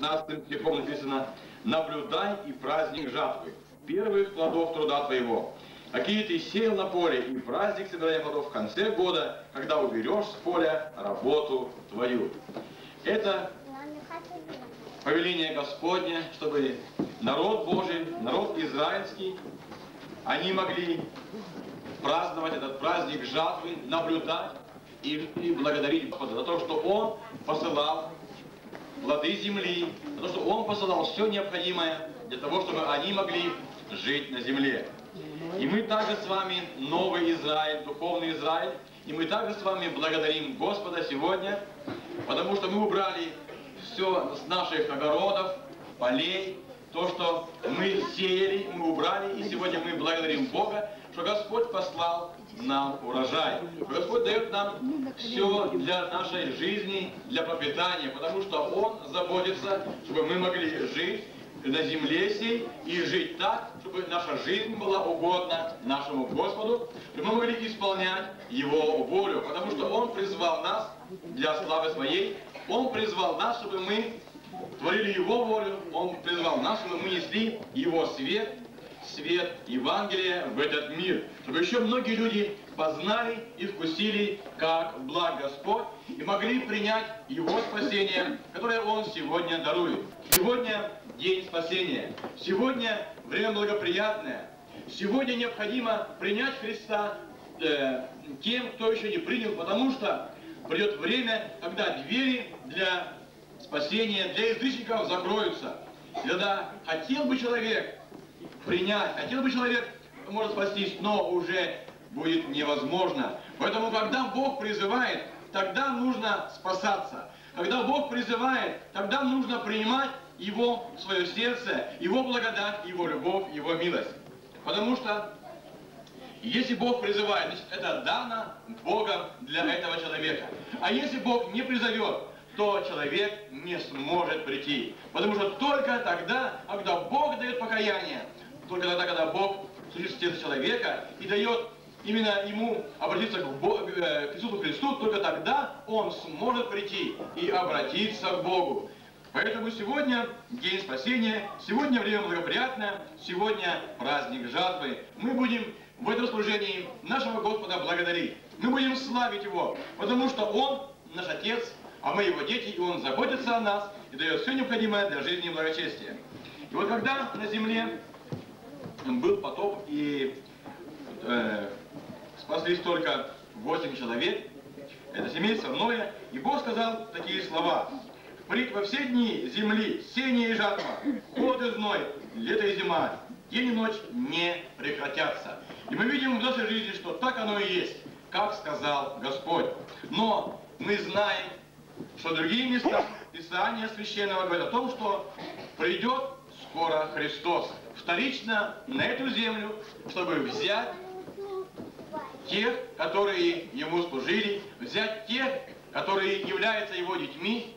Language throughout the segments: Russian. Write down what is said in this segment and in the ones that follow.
15 стихом написано: «Наблюдай и праздник жатвы, первых плодов труда твоего, какие ты сеял на поле, и праздник собирания плодов в конце года, когда уберешь с поля работу твою». Это повеление Господне, чтобы народ Божий, народ израильский, они могли праздновать этот праздник жатвы, наблюдать и благодарить Господа за то, что Он посылал плоды земли, за то, что Он посылал все необходимое для того, чтобы они могли жить на земле. И мы также с вами новый Израиль, духовный Израиль, и мы также с вами благодарим Господа сегодня, потому что мы убрали все с наших огородов, полей, то, что мы сеяли, мы убрали, и сегодня мы благодарим Бога, что Господь послал нам урожай. Господь дает нам все для нашей жизни, для пропитания, потому что Он заботится, чтобы мы могли жить на земле сей и жить так, чтобы наша жизнь была угодна нашему Господу, чтобы мы могли исполнять Его волю, потому что Он призвал нас для славы Своей, Он призвал нас, чтобы мы творили Его волю, Он призвал нас, чтобы мы несли Его свет, свет Евангелия в этот мир, чтобы еще многие люди познали и вкусили, как благ Господь, и могли принять Его спасение, которое Он сегодня дарует. Сегодня день спасения, сегодня время благоприятное, сегодня необходимо принять Христа тем, кто еще не принял, потому что придет время, когда двери для спасения, для язычников закроются. И тогда хотел бы человек принять, хотел бы человек, может спастись, но уже будет невозможно. Поэтому, когда Бог призывает, тогда нужно спасаться. Когда Бог призывает, тогда нужно принимать Его в свое сердце, Его благодать, Его любовь, Его милость. Потому что если Бог призывает, значит, это дано Богом для этого человека. А если Бог не призовет, то человек не сможет прийти. Потому что только тогда, когда Бог дает покаяние, только тогда, когда Бог слышит сердце человека и дает именно ему обратиться к Иисусу Христу, только тогда он сможет прийти и обратиться к Богу. Поэтому сегодня день спасения, сегодня время благоприятное, сегодня праздник жатвы. Мы будем в этом служении нашего Господа благодарить. Мы будем славить Его, потому что Он наш Отец, а мы Его дети, и Он заботится о нас и дает все необходимое для жизни и благочестия. И вот когда на земле был потоп и спаслись только 8 человек, это семейство Ноя, и Бог сказал такие слова: «Впредь во все дни земли сение и жатва, холод и зной, лето и зима, день и ночь не прекратятся». И мы видим в нашей жизни, что так оно и есть, как сказал Господь. Но мы знаем, что другие места Писания Священного говорят о том, что придет скоро Христос вторично на эту землю, чтобы взять тех, которые Ему служили, взять тех, которые являются Его детьми.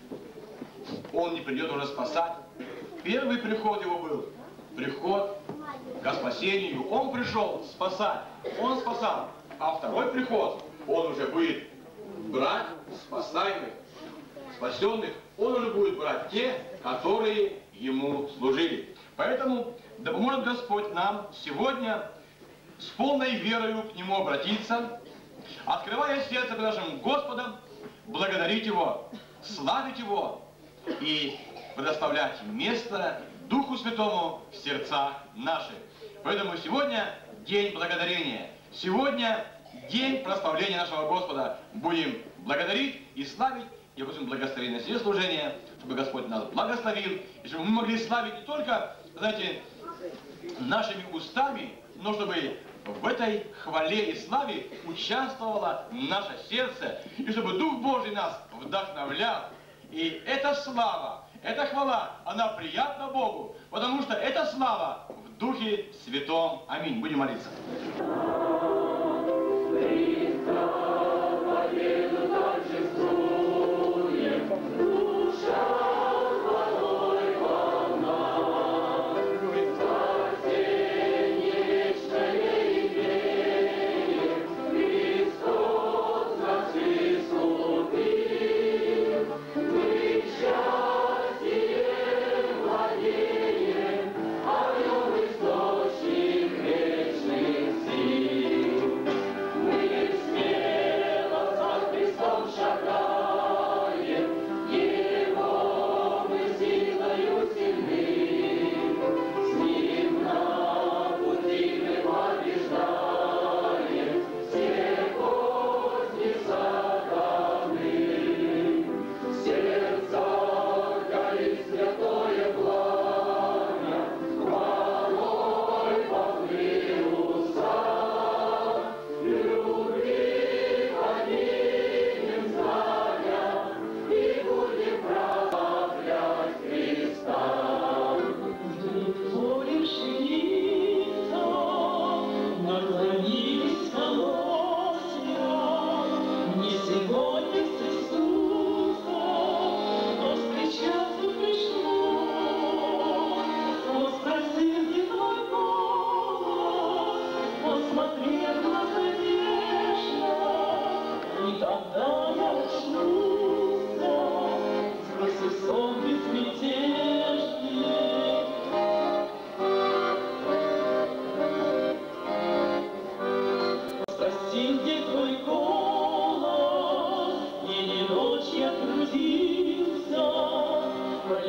Он не придет уже спасать. Первый приход Его был приход ко спасению. Он пришел спасать. Он спасал. А второй приход, Он уже будет брать спасаемых, спасенных. Он уже будет брать тех, которые Ему служили. Поэтому да поможет Господь нам сегодня с полной верою к Нему обратиться, открывая сердце перед нашим Господом, благодарить Его, славить Его и предоставлять место Духу Святому в сердцах наших. Поэтому сегодня день благодарения, сегодня день прославления нашего Господа. Будем благодарить и славить, и просим благословения на все служения, чтобы Господь нас благословил, и чтобы мы могли славить не только, знаете, нашими устами, но чтобы в этой хвале и славе участвовало наше сердце, и чтобы Дух Божий нас вдохновлял. И эта слава, эта хвала, она приятна Богу, потому что эта слава в Духе Святом. Аминь. Будем молиться. Счастье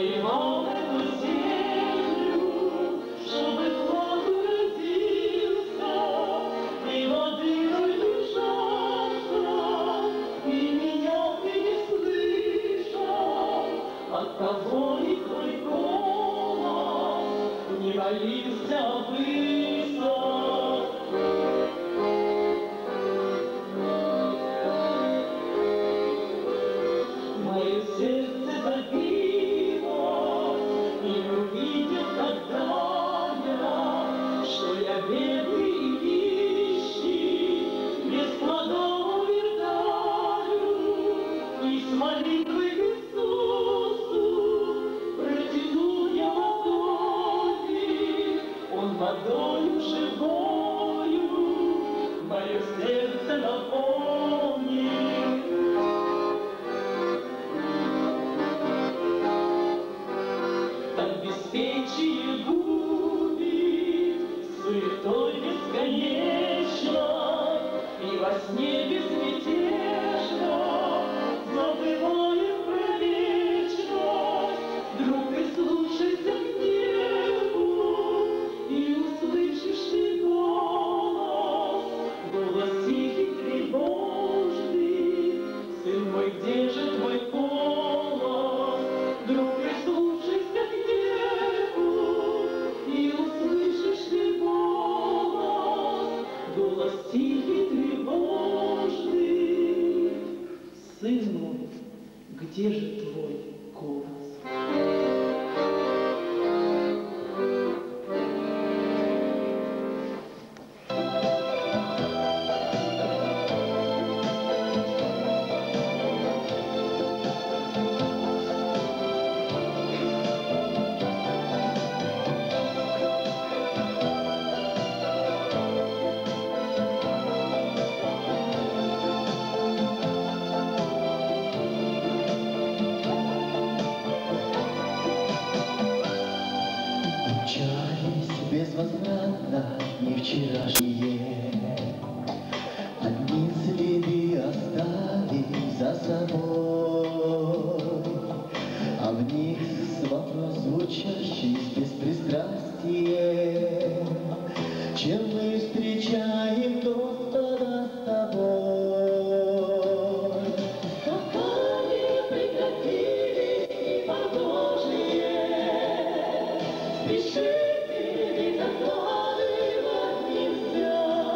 воевал эту землю, чтобы плод уродился, и воды лежала, и меня ты не слышал, оттого и твой голос не молился высок. Мое сердце забилось, и увидел тогда я, что я бедный и нищий, без плода умираю, и с молитвой к Иисусу протянул я ладони, Он водою живою мое сердце наполнил. Беспечие губит суетой бесконечной, и во сне безмятежно забываем про вечность. Друг, прислушайся к небу, и услышишь ты голос, голос тихий, тревожный. Сын мой, где же твой голос? Друг, прислушайся к небу, и услышишь ты голос, голос тихий, тревожный. Сын мой, где же твой голос? Умчались безвозвратно не вчерашние, одни следы оставив за собой, а в них вопрос звучащий без пристрастия, чем мы встречаем Господа с тобой. Какие прекратились неподложные, спешите, ведь откладывать нельзя.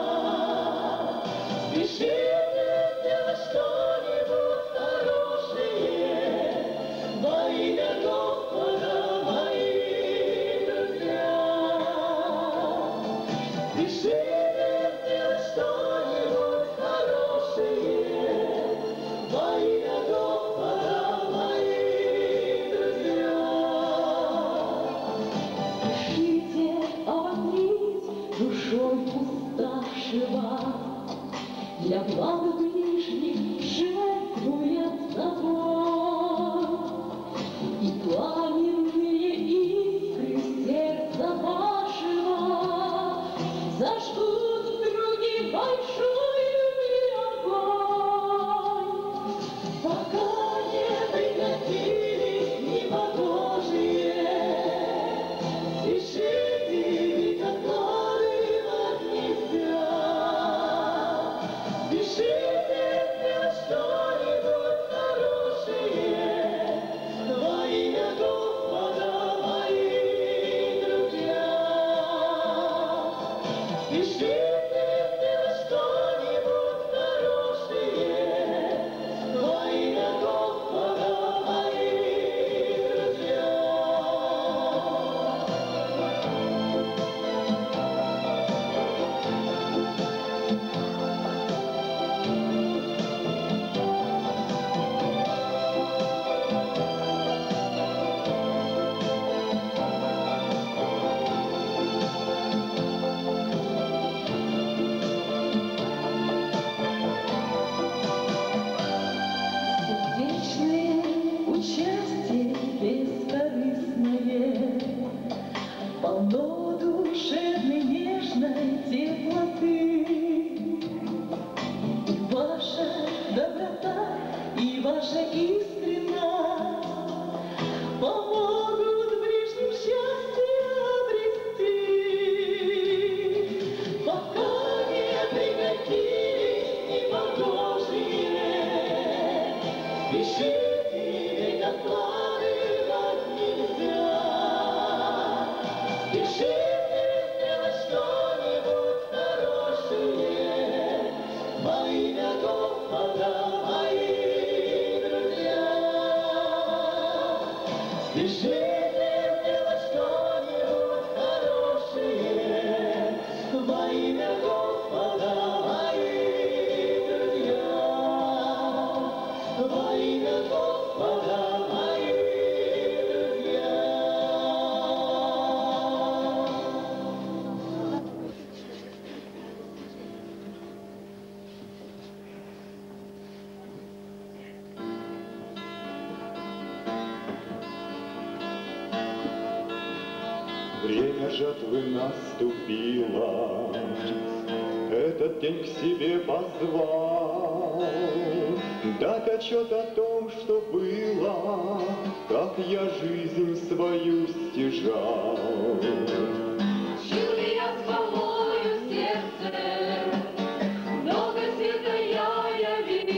Время жатвы наступило, этот день к себе позвал, дать отчет о том, что было, как я жизнь свою стяжал. Жил ли я с волною в сердце, много света я явил,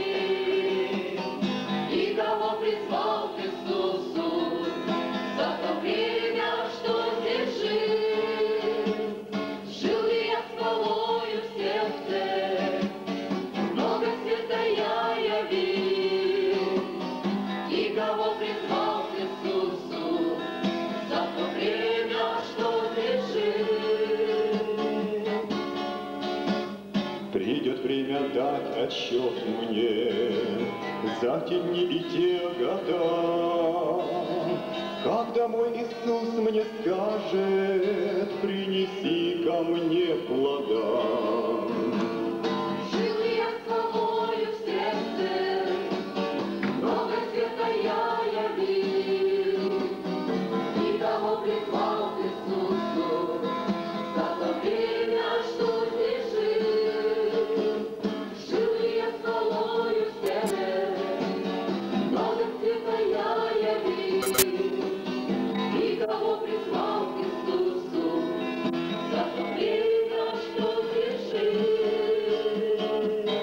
и кого призвал к Иисусу за то время, что здесь жил. Жил ли я с волною в сердце, много света я явил, и кого призвал к Иисусу за то время, что здесь жил. Придет время дать отчет мне за те дни и те года, как домой Иисус мне скажет: принеси ко мне плода. Жил ли я с волною в сердце, много света я явил, и кого призвал к Иисусу за то время, что здесь жил. Жил ли я с волною в сердце, много света я явил, и кого призвал к Иисусу за то время, что здесь жил.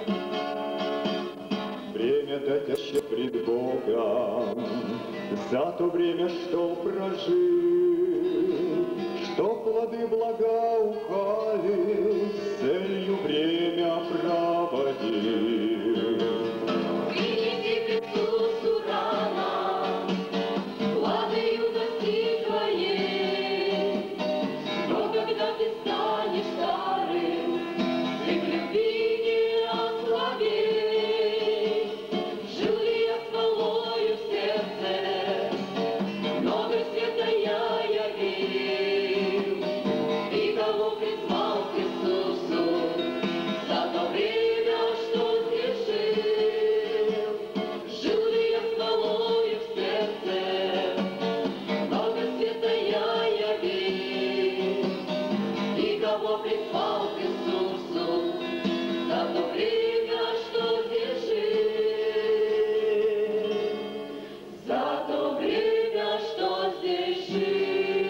Время дать отчет пред Богом за то время, что прожил, что плоды благоухали, с целью время проводил. Принеси к Иисусу рано плоды юности твоей, но когда ты станешь старым, ты в любви не ослабей. Жил ли я с волною в сердце, много света я явил, и кого призвал к Иисусу за то время, что здесь жил. Жил ли я с волною в сердце, много света я явил, и кого призвал к Иисусу за то время, что здесь жил. За то время, что здесь жил.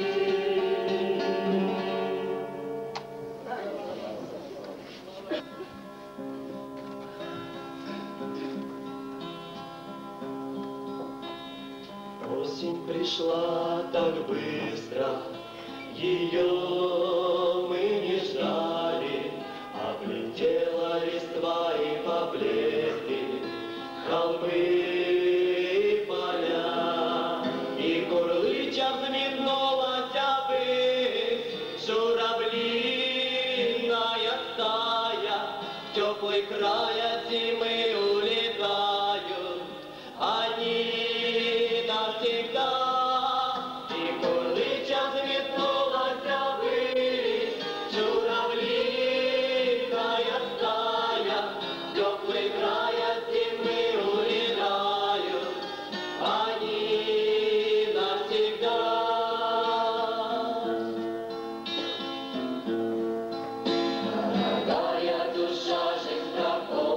Осень пришла так быстро, ее мы не ждали, облетела листва и поблекли холмы и поля, и курлыча взметнулась ввысь журавлиная стая, в теплый край от зимы улетают они навсегда. И курлыча взметнулась ввысь журавлиная стая, в теплый край от зимы улетают они навсегда. Дорогая душа, жизнь такова,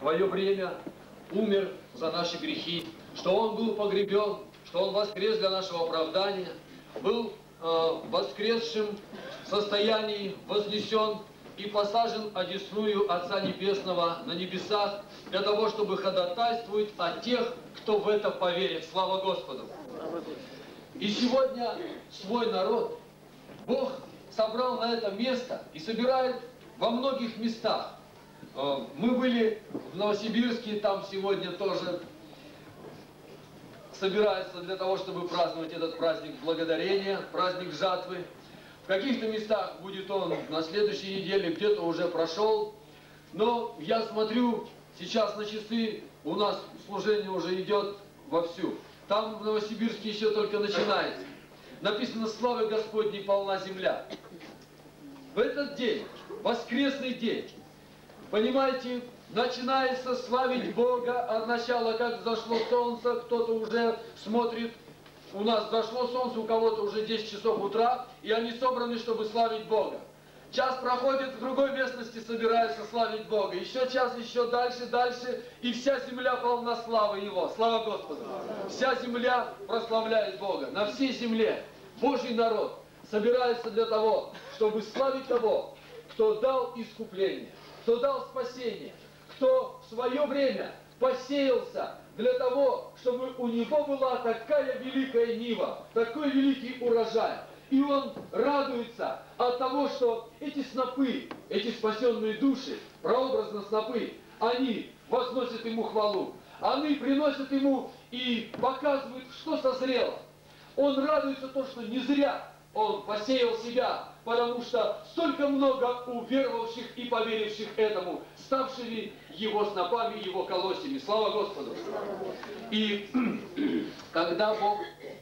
свое время умер за наши грехи, что Он был погребен, что Он воскрес для нашего оправдания, был воскресшим состоянии вознесен и посажен одесную Отца Небесного на небесах для того, чтобы ходатайствовать о тех, кто в это поверит. Слава Господу! И сегодня свой народ Бог собрал на это место и собирает во многих местах. Мы были в Новосибирске, там сегодня тоже собираются для того, чтобы праздновать этот праздник благодарения, праздник жатвы. В каких-то местах будет он на следующей неделе, где-то уже прошел. Но я смотрю сейчас на часы, у нас служение уже идет вовсю. Там в Новосибирске еще только начинается. Написано: «Славы Господней полна земля». В этот день, воскресный день, понимаете, начинается славить Бога от начала, как взошло солнце, кто-то уже смотрит, у нас взошло солнце, у кого-то уже 10 часов утра, и они собраны, чтобы славить Бога. Час проходит, в другой местности собираются славить Бога. Еще час, еще дальше, дальше, и вся земля полна славы Его. Слава Господу! Вся земля прославляет Бога. На всей земле Божий народ собирается для того, чтобы славить того, кто дал искупление, кто дал спасение, кто в свое время посеялся для того, чтобы у него была такая великая нива, такой великий урожай. И он радуется от того, что эти снопы, эти спасенные души, прообразно снопы, они возносят ему хвалу. Они приносят ему и показывают, что созрело. Он радуется то, что не зря он посеял себя, потому что столько много уверовавших и поверивших этому, ставшими его снопами, его колосьями. Слава Господу! И когда Бог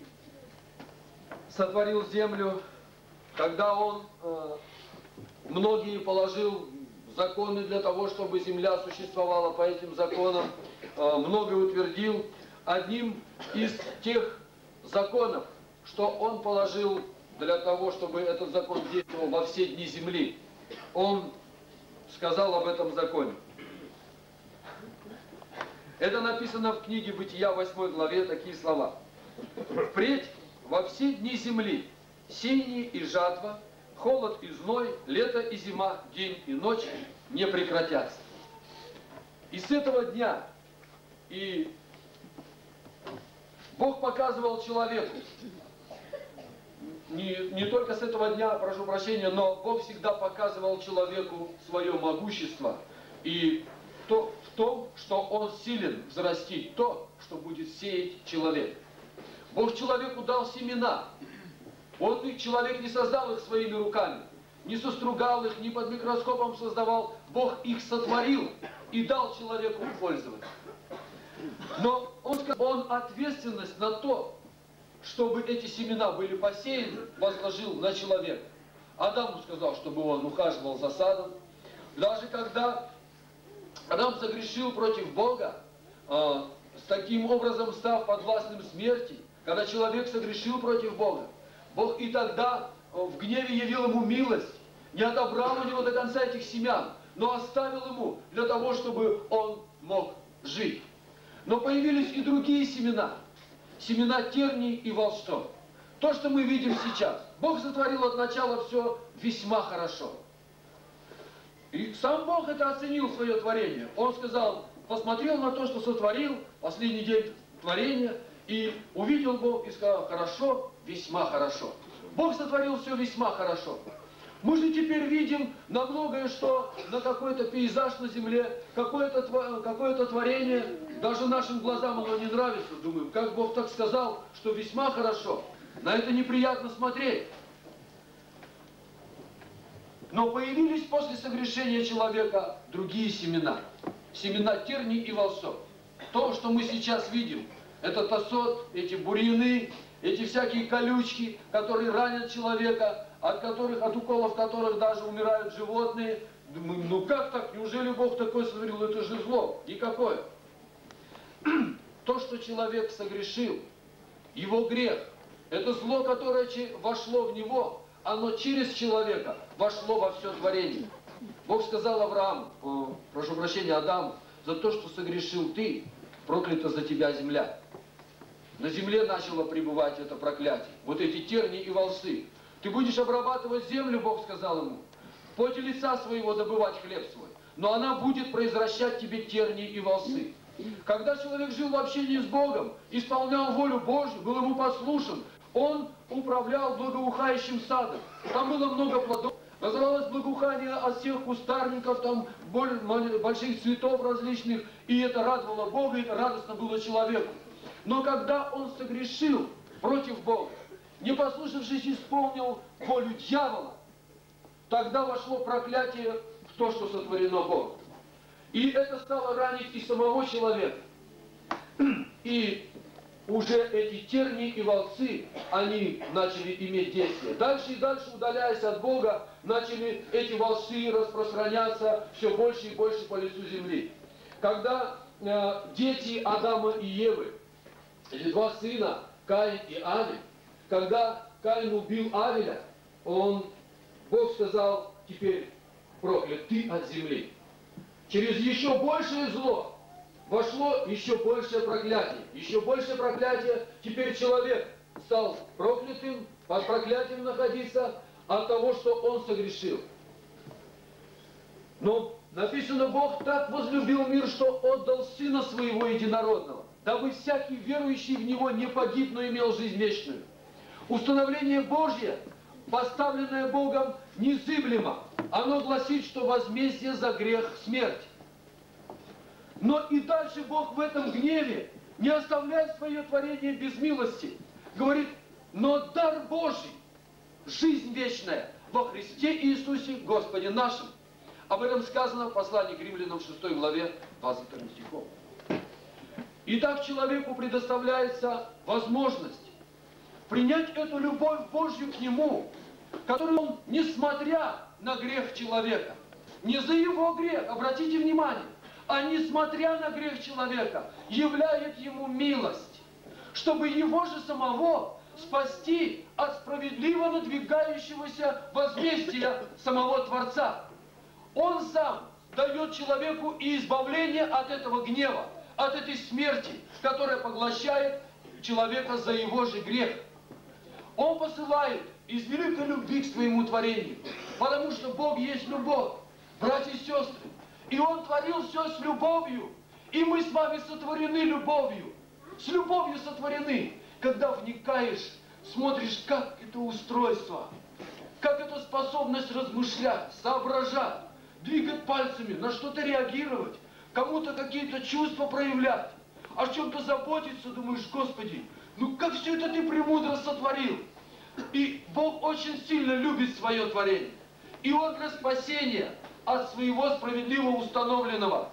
сотворил землю, когда Он многие положил законы для того, чтобы земля существовала по этим законам, многое утвердил, одним из тех законов, что Он положил для того, чтобы этот закон действовал во все дни земли, Он сказал об этом законе. Это написано в книге Бытия, 8 главе, такие слова. «Впредь во все дни земли сеяние и жатва, холод и зной, лето и зима, день и ночь не прекратятся». И с этого дня и Бог показывал человеку, не только с этого дня, прошу прощения, но Бог всегда показывал человеку свое могущество и в том, что Он силен взрастить то, что будет сеять человек. Бог человеку дал семена. Человек не создал их своими руками, не состругал их, не под микроскопом создавал. Бог их сотворил и дал человеку пользоваться. Но Он ответственность на то, чтобы эти семена были посеяны, возложил на человека. Адаму сказал, чтобы он ухаживал за садом. Даже когда Адам согрешил против Бога, с таким образом став подвластным смерти, когда человек согрешил против Бога, Бог и тогда в гневе явил ему милость, не отобрал у него до конца этих семян, но оставил ему для того, чтобы он мог жить. Но появились и другие семена. Семена терний и волжцов. То, что мы видим сейчас. Бог сотворил от начала все весьма хорошо. И сам Бог это оценил, свое творение. Он сказал, посмотрел на то, что сотворил, последний день творения, и увидел Бог и сказал: хорошо, весьма хорошо. Бог сотворил все весьма хорошо. Мы же теперь видим на многое, что на какой-то пейзаж на земле, какое-то творение, даже нашим глазам оно не нравится. Думаем, как Бог так сказал, что весьма хорошо. На это неприятно смотреть. Но появились после согрешения человека другие семена. Семена терний и волжцов. То, что мы сейчас видим, это тосот, эти бурьяны, эти всякие колючки, которые ранят человека, от уколов которых даже умирают животные. Думаем, ну как так? Неужели Бог такое сотворил? Это же зло. Никакое. То, что человек согрешил, его грех, это зло, которое вошло в него, оно через человека вошло во все творение. Бог сказал Аврааму, прошу прощения, Адаму: за то, что согрешил ты, проклята за тебя земля. На земле начало пребывать это проклятие. Вот эти тернии и волсы. Ты будешь обрабатывать землю, Бог сказал ему, в поте лица своего добывать хлеб свой. Но она будет произвращать тебе тернии и волсы. Когда человек жил в общении с Богом, исполнял волю Божью, был ему послушен, он управлял благоухающим садом. Там было много плодов. Называлось благоухание от всех кустарников, там больших цветов различных. И это радовало Бога, и это радостно было человеку. Но когда он согрешил против Бога, не послушавшись, исполнил волю дьявола, тогда вошло проклятие в то, что сотворено Богом. И это стало ранить и самого человека. И уже эти тернии и волцы, они начали иметь действие. Дальше и дальше, удаляясь от Бога, начали эти волсы распространяться все больше и больше по лицу земли. Когда дети Адама и Евы, эти два сына, Каин и Авель, когда Каин убил Авеля, Бог сказал: теперь проклят ты от земли. Через еще большее зло вошло еще большее проклятие. Еще большее проклятие. Теперь человек стал проклятым, под проклятием находиться от того, что он согрешил. Но написано: Бог так возлюбил мир, что отдал Сына Своего Единородного, дабы всякий верующий в Него не погиб, но имел жизнь вечную. Установление Божье, поставленное Богом, незыблемо. Оно гласит, что возмездие за грех – смерть. Но и дальше Бог в этом гневе не оставляет свое творение без милости. Говорит: но дар Божий, жизнь вечная во Христе Иисусе Господе нашим. Об этом сказано в послании к Римлянам 6 главе 22 стихом. Итак, человеку предоставляется возможность принять эту любовь Божью к Нему, которую Он, несмотря на грех человека, не за его грех, обратите внимание, а несмотря на грех человека, являет ему милость, чтобы его же самого спасти от справедливо надвигающегося возмездия самого Творца. Он сам дает человеку и избавление от этого гнева, от этой смерти, которая поглощает человека за его же грех. Он посылает из великой любви к своему творению, потому что Бог есть любовь, братья и сестры. И Он творил все с любовью, и мы с вами сотворены любовью. С любовью сотворены. Когда вникаешь, смотришь, как это устройство, как эта способность размышлять, соображать, двигать пальцами, на что-то реагировать, кому-то какие-то чувства проявлять, о чем-то заботиться, думаешь: Господи, ну как все это Ты премудро сотворил? И Бог очень сильно любит свое творение. И Он для спасения от своего справедливо установленного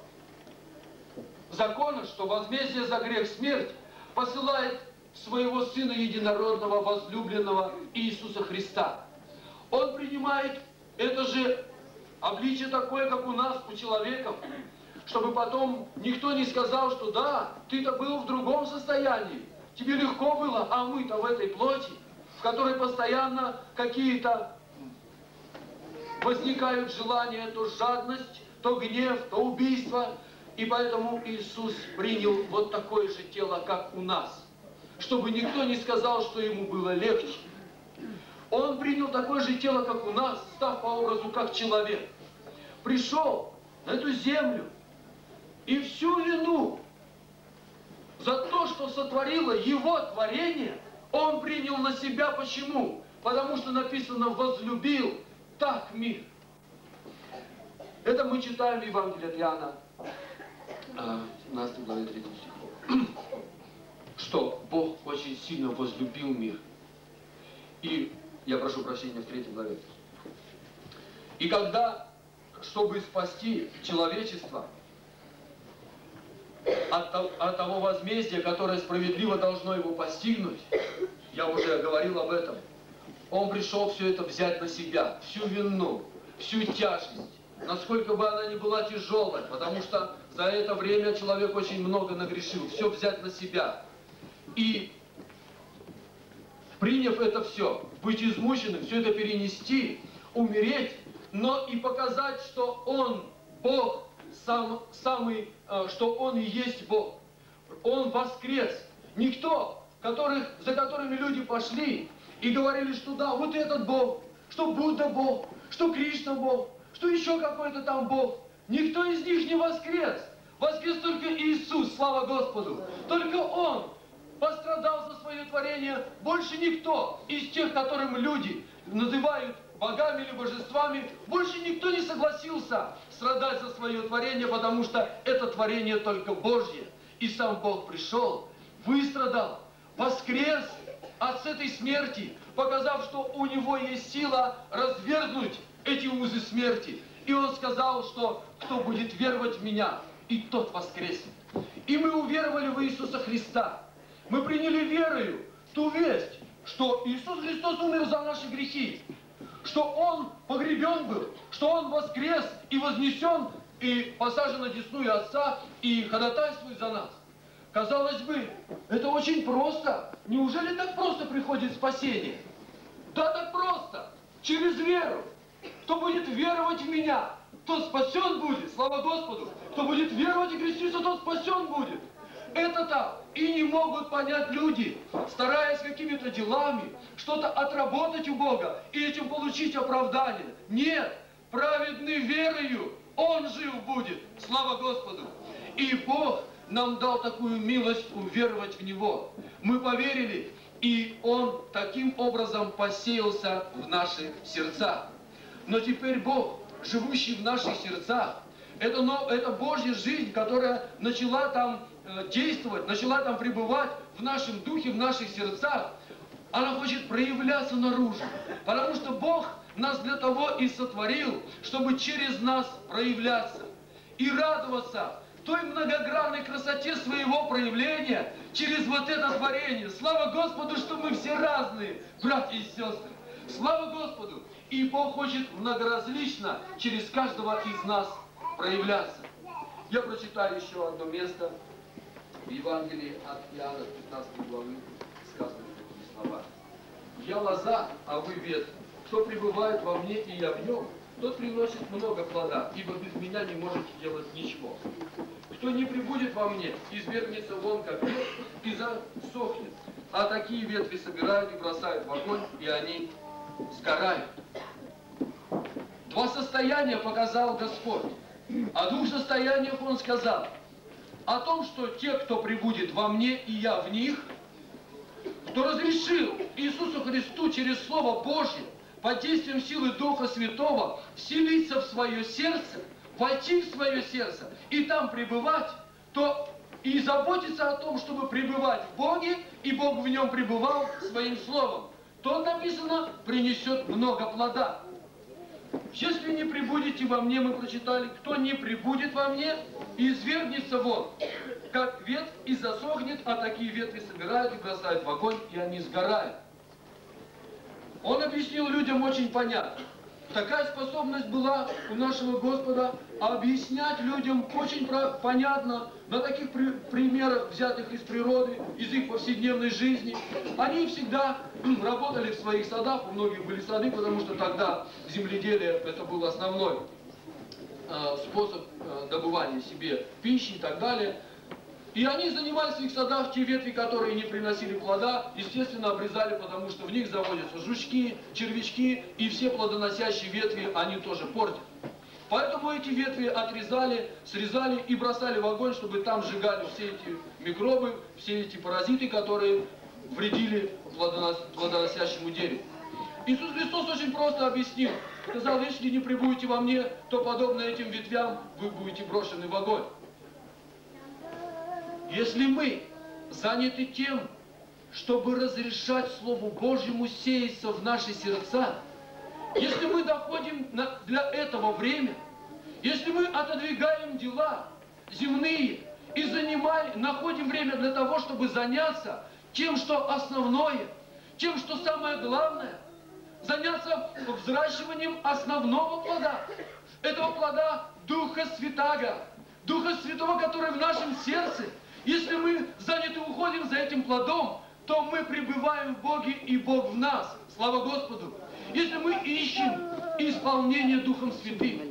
закона, что возмездие за грех смерть, посылает своего Сына Единородного, возлюбленного Иисуса Христа. Он принимает это же обличие такое, как у нас, у человеков, чтобы потом никто не сказал, что да, ты-то был в другом состоянии, тебе легко было, а мы-то в этой плоти, в которой постоянно какие-то возникают желания, то жадность, то гнев, то убийство. И поэтому Иисус принял вот такое же тело, как у нас, чтобы никто не сказал, что ему было легче. Он принял такое же тело, как у нас, став по образу как человек. Пришел на эту землю и всю вину за то, что сотворило его творение, он принял на себя. Почему? Потому что написано: возлюбил так мир. Это мы читаем в Евангелии от Иоанна, 17 главе 3 стихом. Что Бог очень сильно возлюбил мир. И, я прошу прощения, в 3 главе. И когда, чтобы спасти человечество от того возмездия, которое справедливо должно его постигнуть, я уже говорил об этом, Он пришел все это взять на себя, всю вину, всю тяжесть, насколько бы она ни была тяжелой, потому что за это время человек очень много нагрешил, все взять на себя. И, приняв это все, быть измученным, все это перенести, умереть, но и показать, что Он, Бог, что Он и есть Бог. Он воскрес. Никто, за которыми люди пошли и говорили, что да, вот этот Бог, что Будда Бог, что Кришна Бог, что еще какой-то там Бог. Никто из них не воскрес. Воскрес только Иисус, слава Господу. Только Он пострадал за свое творение. Больше никто из тех, которым люди называют богами или божествами, больше никто не согласился страдать за свое творение, потому что это творение только Божье. И сам Бог пришел, выстрадал, воскрес от этой смерти, показав, что у Него есть сила развергнуть эти узы смерти. И Он сказал, что кто будет веровать в Меня, и тот воскреснет. И мы уверовали в Иисуса Христа. Мы приняли верою ту весть, что Иисус Христос умер за наши грехи, что Он погребен был, что Он воскрес и вознесен, и посажен на десную Отца, и ходатайствует за нас. Казалось бы, это очень просто. Неужели так просто приходит спасение? Да, так просто. Через веру. Кто будет веровать в Меня, тот спасен будет. Слава Господу. Кто будет веровать и креститься, тот спасен будет. Это-то и не могут понять люди, стараясь какими-то делами что-то отработать у Бога и этим получить оправдание. Нет, праведный верою он жив будет. Слава Господу. И Бог нам дал такую милость уверовать в Него. Мы поверили, и Он таким образом посеялся в наши сердца. Но теперь Бог, живущий в наших сердцах, это Божья жизнь, которая начала там действовать, начала там пребывать в нашем духе, в наших сердцах, она хочет проявляться наружу. Потому что Бог нас для того и сотворил, чтобы через нас проявляться и радоваться той многогранной красоте своего проявления через вот это творение. Слава Господу, что мы все разные, братья и сестры. Слава Господу! И Бог хочет многоразлично через каждого из нас проявляться. Я прочитаю еще одно место в Евангелии от Иоанна 15 главы, сказано такие слова. «Я лоза, а вы ветвь. Кто пребывает во мне, и я в нем, тот приносит много плода, ибо без меня не можете делать ничего. Кто не пребудет во мне, извергнется вон, как ветвь, и засохнет. А такие ветви собирают и бросают в огонь, и они сгорают». Два состояния показал Господь. О двух состояниях Он сказал. О том, что те, кто пребудет во мне, и я в них, кто разрешил Иисусу Христу через Слово Божье под действием силы Духа Святого вселиться в свое сердце, войти в свое сердце и там пребывать, то и заботиться о том, чтобы пребывать в Боге, и Бог в нем пребывал своим Словом, то, написано, принесет много плода. Если не пребудете во мне, мы прочитали, кто не пребудет во мне, извергнется вон, как ветвь, и засохнет, а такие ветви собирают и бросают в огонь, и они сгорают. Он объяснил людям очень понятно. Такая способность была у нашего Господа объяснять людям очень понятно, на таких примерах, взятых из природы, из их повседневной жизни. Они всегда работали в своих садах, у многих были сады, потому что тогда земледелие это был основной способ добывания себе пищи и так далее. И они занимались в их садах, те ветви, которые не приносили плода, естественно, обрезали, потому что в них заводятся жучки, червячки, и все плодоносящие ветви они тоже портят. Поэтому эти ветви отрезали, срезали и бросали в огонь, чтобы там сжигали все эти микробы, все эти паразиты, которые вредили плодоносящему дереву. Иисус Христос очень просто объяснил. Сказал, если не пребудете во мне, то подобно этим ветвям вы будете брошены в огонь. Если мы заняты тем, чтобы разрешать Слову Божьему сеяться в наши сердца, если мы доходим для этого время, если мы отодвигаем дела земные и находим время для того, чтобы заняться тем, что основное, тем, что самое главное, заняться взращиванием основного плода, этого плода Духа Святаго, Духа Святого, который в нашем сердце. Если мы заняты уходим за этим плодом, то мы пребываем в Боге, и Бог в нас. Слава Господу! Если мы ищем исполнение Духом Святым,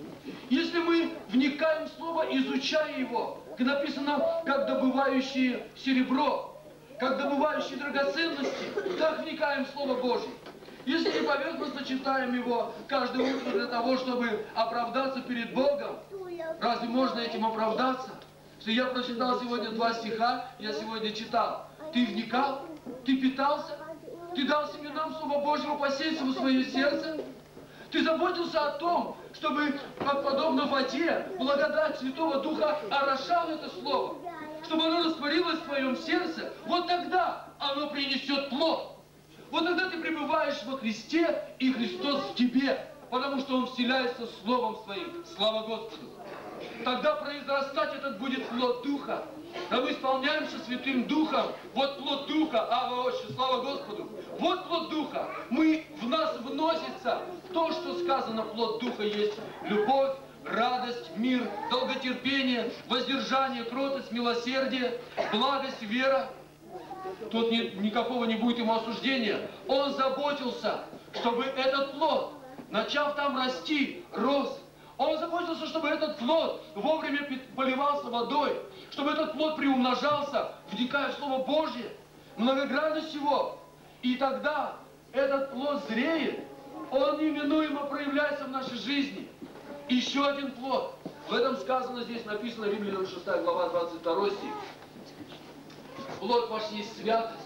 Если мы вникаем в Слово, изучая его, написано, как добывающие серебро, как добывающие драгоценности, так вникаем в Слово Божье. Если не поверхностно читаем его каждое утро для того, чтобы оправдаться перед Богом, разве можно этим оправдаться? Что я прочитал сегодня 2 стиха, я сегодня читал. Ты вникал? Ты питался? Ты дал семенам Слова Божьего посеять в свое сердце? Ты заботился о том, чтобы, подобно воде, благодать Святого Духа орошала это Слово, чтобы оно растворилось в твоем сердце, вот тогда оно принесет плод. Вот тогда ты пребываешь во Христе, и Христос в тебе, потому что Он вселяется Словом Своим. Слава Господу! Тогда произрастать этот будет плод Духа. Да мы исполняемся Святым Духом. Вот плод Духа, Ава Отче, слава Господу. Вот плод Духа. В нас вносится то, что сказано, плод Духа есть любовь, радость, мир, долготерпение, воздержание, кротость, милосердие, благость, вера. Тут никакого не будет ему осуждения. Он заботился, чтобы этот плод, начав там расти, рос. Он заботился, чтобы этот плод вовремя поливался водой, чтобы этот плод приумножался, вникая в Слово Божье, многогранность его. И тогда этот плод зреет, он неминуемо проявляется в нашей жизни. Еще один плод. В этом сказано, здесь написано, Римлянам 6 глава 22 стих. Плод ваш есть святость,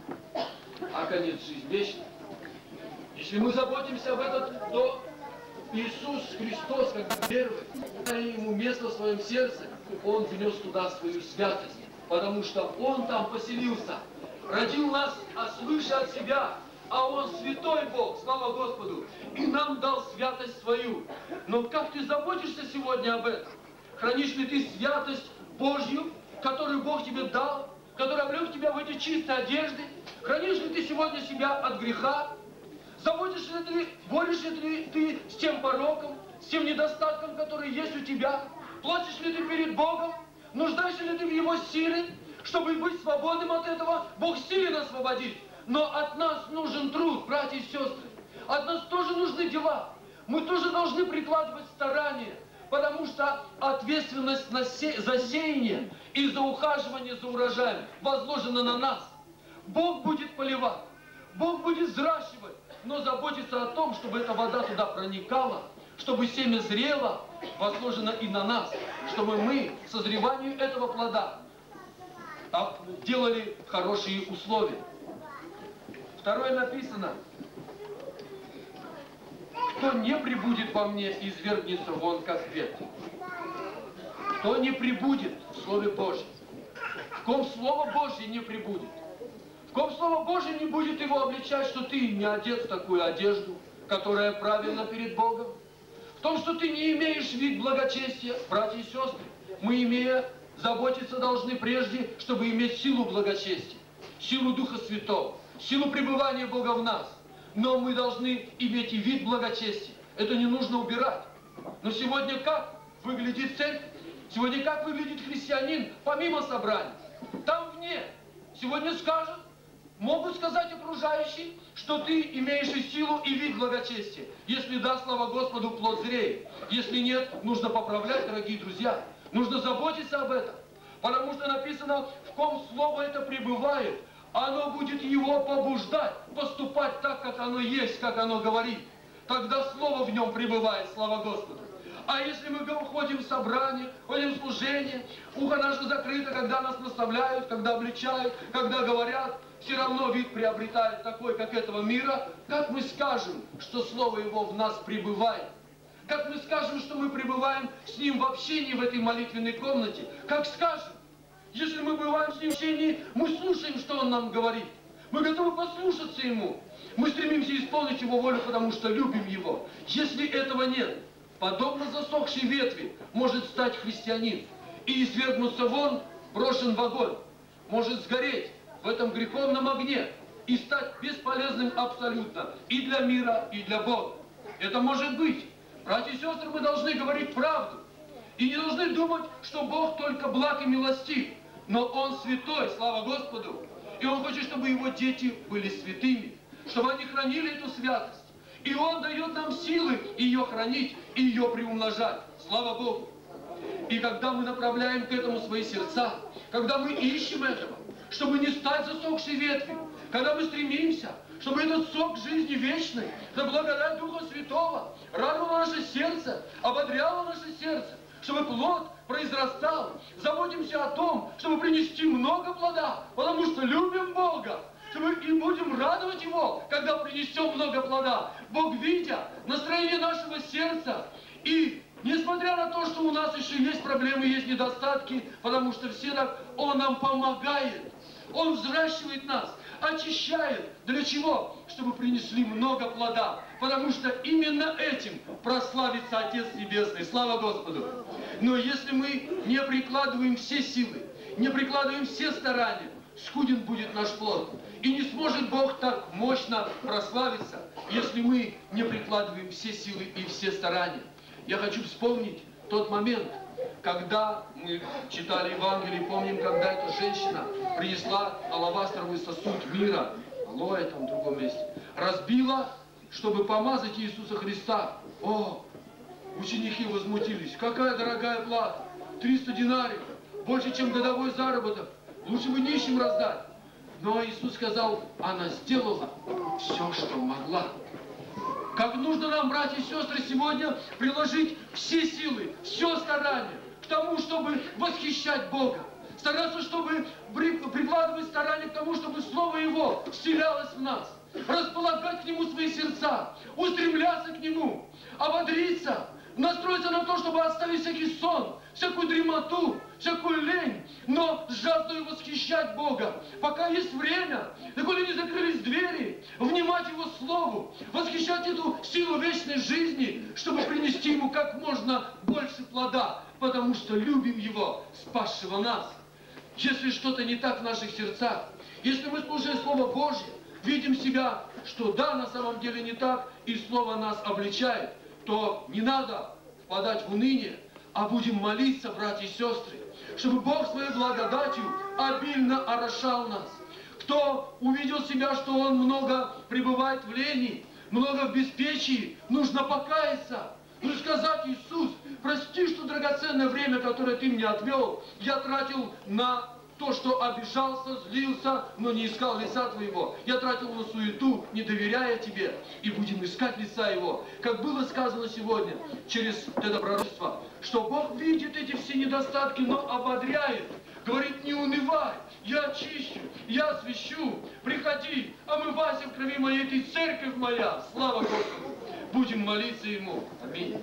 а конец жизнь вечная. Если мы заботимся об этом, то Иисус Христос, как первый, дая ему место в своем сердце, Он внес туда свою святость, потому что Он там поселился, родил нас свыше от себя, а Он святой Бог, слава Господу, и нам дал святость свою. Но как ты заботишься сегодня об этом? Хранишь ли ты святость Божью, которую Бог тебе дал, который облег тебя в эти чистые одежды? Хранишь ли ты сегодня себя от греха? Заботишься ли ты, борешься ли ты с тем пороком, с тем недостатком, который есть у тебя? Плачешь ли ты перед Богом? Нуждаешься ли ты в Его силе, чтобы быть свободным от этого? Бог силен освободить. Но от нас нужен труд, братья и сестры. От нас тоже нужны дела. Мы тоже должны прикладывать старания, потому что ответственность за сеяние и за ухаживание за урожаем возложена на нас. Бог будет поливать, Бог будет взращивать, но заботиться о том, чтобы эта вода туда проникала, чтобы семя зрело, возложено и на нас, чтобы мы созреванию этого плода делали хорошие условия. Второе написано: кто не прибудет во мне, извергнется вон, как ветер. Кто не прибудет в Слове Божьем, в ком Слово Божье не прибудет, в ком Слово Божье не будет его обличать, что ты не одет в такую одежду, которая правильна перед Богом, в том, что ты не имеешь вид благочестия, братья и сестры, мы, имея, заботиться должны прежде, чтобы иметь силу благочестия, силу Духа Святого, силу пребывания Бога в нас. Но мы должны иметь и вид благочестия. Это не нужно убирать. Но сегодня как выглядит церковь? Сегодня как выглядит христианин помимо собрания? Там вне. Сегодня скажут, могут сказать окружающие, что ты имеешь и силу, и вид благочестия. Если да, слава Господу, плод зреет. Если нет, нужно поправлять, дорогие друзья. Нужно заботиться об этом. Потому что написано, в ком слово это пребывает, оно будет его побуждать поступать так, как оно есть, как оно говорит. Тогда слово в нем пребывает, слава Господу. А если мы ходим в собрание, ходим в служение, ухо наше закрыто, когда нас наставляют, когда обличают, когда говорят, все равно вид приобретает такой, как этого мира, как мы скажем, что слово его в нас пребывает? Как мы скажем, что мы пребываем с ним в общении в этой молитвенной комнате? Как скажем? Если мы бываем с ним в общении, мы слушаем, что он нам говорит. Мы готовы послушаться ему. Мы стремимся исполнить его волю, потому что любим его. Если этого нет, подобно засохшей ветви может стать христианин и извергнуться вон, брошен в огонь, может сгореть в этом греховном огне и стать бесполезным абсолютно и для мира, и для Бога. Это может быть. Братья и сестры, мы должны говорить правду. И не должны думать, что Бог только благ и милостив. Но Он святой, слава Господу. И Он хочет, чтобы Его дети были святыми. Чтобы они хранили эту святость. И Он дает нам силы ее хранить и ее приумножать. Слава Богу! И когда мы направляем к этому свои сердца, когда мы ищем этого, чтобы не стать засохшей ветвью, когда мы стремимся, чтобы этот сок жизни вечной, да благодать Духа Святого, радовала наше сердце, ободряла наше сердце, чтобы плод произрастал, заботимся о том, чтобы принести много плода, потому что любим Бога, чтобы и будем радовать Его, когда принесем много плода. Бог, видя настроение нашего сердца, и несмотря на то, что у нас еще есть проблемы, есть недостатки, потому что все так, Он нам помогает, Он взращивает нас, очищает. Для чего? Чтобы принесли много плода. Потому что именно этим прославится Отец Небесный. Слава Господу! Но если мы не прикладываем все силы, не прикладываем все старания, скуден будет наш плод. И не сможет Бог так мощно прославиться, если мы не прикладываем все силы и все старания. Я хочу вспомнить тот момент, когда мы читали Евангелие, помним, когда эта женщина принесла алавастровый сосуд мира, алоэ там в другом месте, разбила, чтобы помазать Иисуса Христа. О, ученики возмутились. Какая дорогая плата! 300 динариев, больше, чем годовой заработок. Лучше бы нищим раздать. Но Иисус сказал, она сделала все, что могла. Как нужно нам, братья и сестры, сегодня приложить все силы, все старание к тому, чтобы восхищать Бога. Стараться, чтобы прикладывать старание к тому, чтобы Слово Его вселялось в нас. Располагать к Нему свои сердца, устремляться к Нему, ободриться, настроиться на то, чтобы оставить всякий сон, всякую дремоту, всякую лень, но жаждую восхищать Бога, пока есть время, доколе не закрылись двери, внимать Его Слову, восхищать эту силу вечной жизни, чтобы принести Ему как можно больше плода, потому что любим Его, спасшего нас. Если что-то не так в наших сердцах, если мы, слушая Слово Божье, видим себя, что да, на самом деле не так, и Слово нас обличает, то не надо впадать в уныние, а будем молиться, братья и сестры, чтобы Бог своей благодатью обильно орошал нас. Кто увидел себя, что он много пребывает в лени, много в беспечии, нужно покаяться. Нужно сказать: Иисус, прости, что драгоценное время, которое Ты мне отвел, я тратил на то, что обижался, злился, но не искал лица Твоего. Я тратил на суету, не доверяя Тебе. И будем искать лица Его. Как было сказано сегодня через это пророчество, что Бог видит эти все недостатки, но ободряет. Говорит: не унывай, я очищу, я освящу. Приходи, омывайся в крови моей, Ты церковь моя. Слава Господу! Будем молиться Ему. Аминь.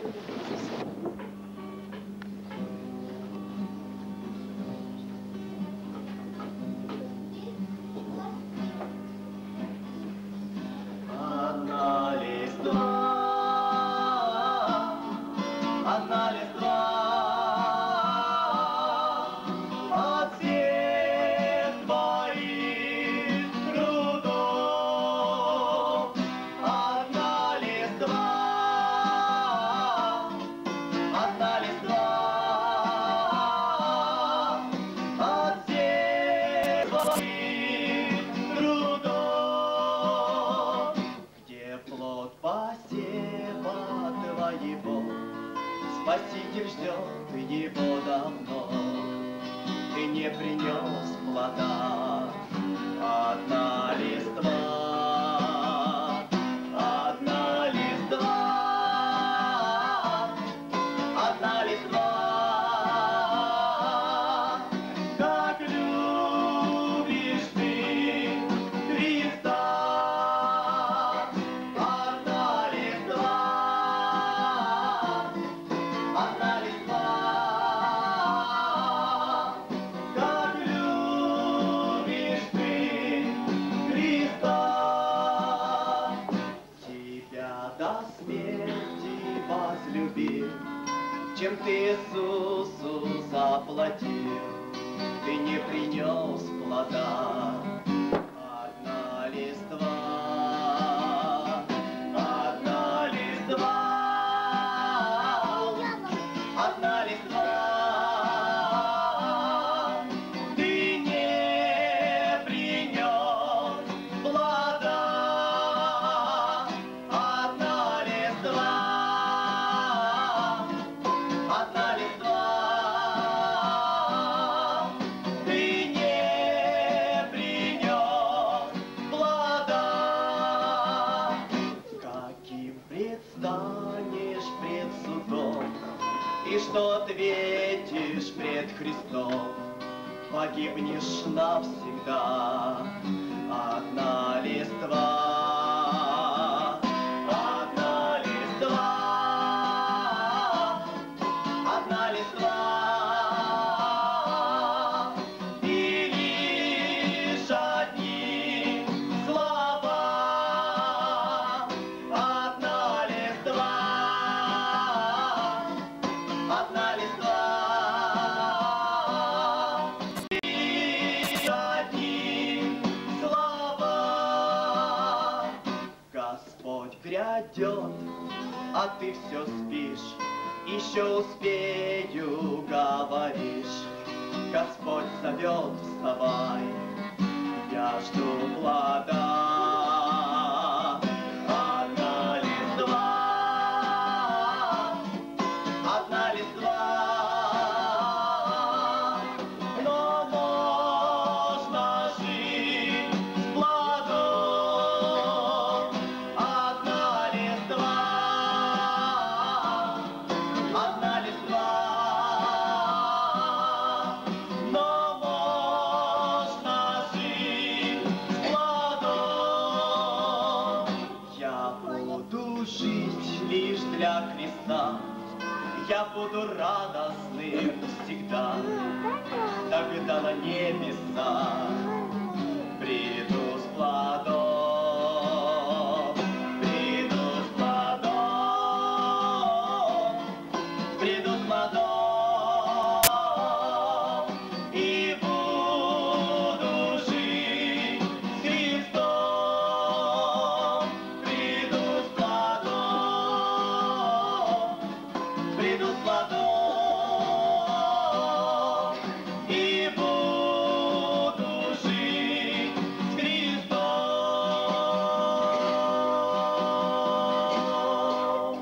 Спаситель ждет его давно, ты не принес плода. Одна листва, одна листва, одна листва. Как любишь ты Христа, одна листва. Одна листва, как любишь ты Христа. Тебя до смерти возлюбил, чем ты Иисусу заплатил, ты не принес плода. Одна листва, одна листва. Одна листва, ты не принес плода. Одна пред судом, и что ответишь пред Христом, погибнешь навсегда. Одна листва, одна листва, одна листва, и лишь одни слова. Одна листва, одна листва, и одни слова. Господь грядет, а ты все спишь, еще успею, говоришь. Господь зовет, вставай, я жду плода. Одна листва, одна листва, но можно жить с плодом. Одна листва, одна листва, но можно жить с плодом. Я буду жить лишь для Христа, я буду радостным всегда, тогда на небеса приду с плодом, приду с плодом, приду с плодом, и буду жить с Христом. Приду с плодом, приду с плодом, и буду жить с Христом.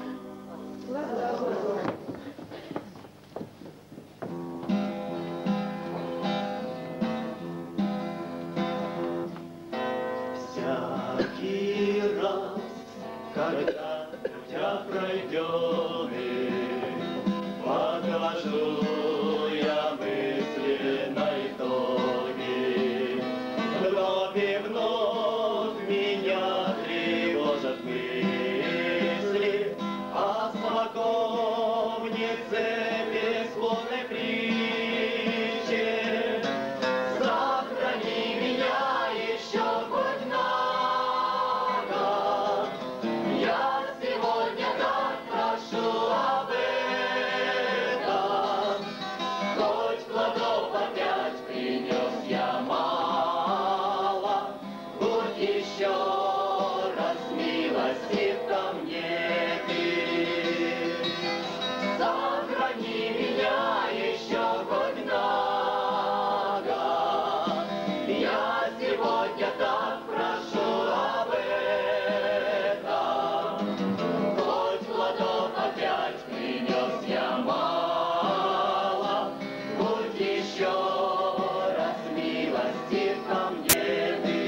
Всякий раз, когда путя пройденный, подвожу я мысли на итоги. Вновь и вновь меня тревожат мысли о смоковнице бесплодной притче. Сохрани меня еще хоть на год. Я сегодня так прошу об этом. Хоть плодов опять принес я мало, будь еще раз милостив ко мне ты. Сохрани меня еще хоть на год. Я сегодня так прошу об этом. Хоть плодов опять принес я мало, будь еще раз милостив ко мне ты.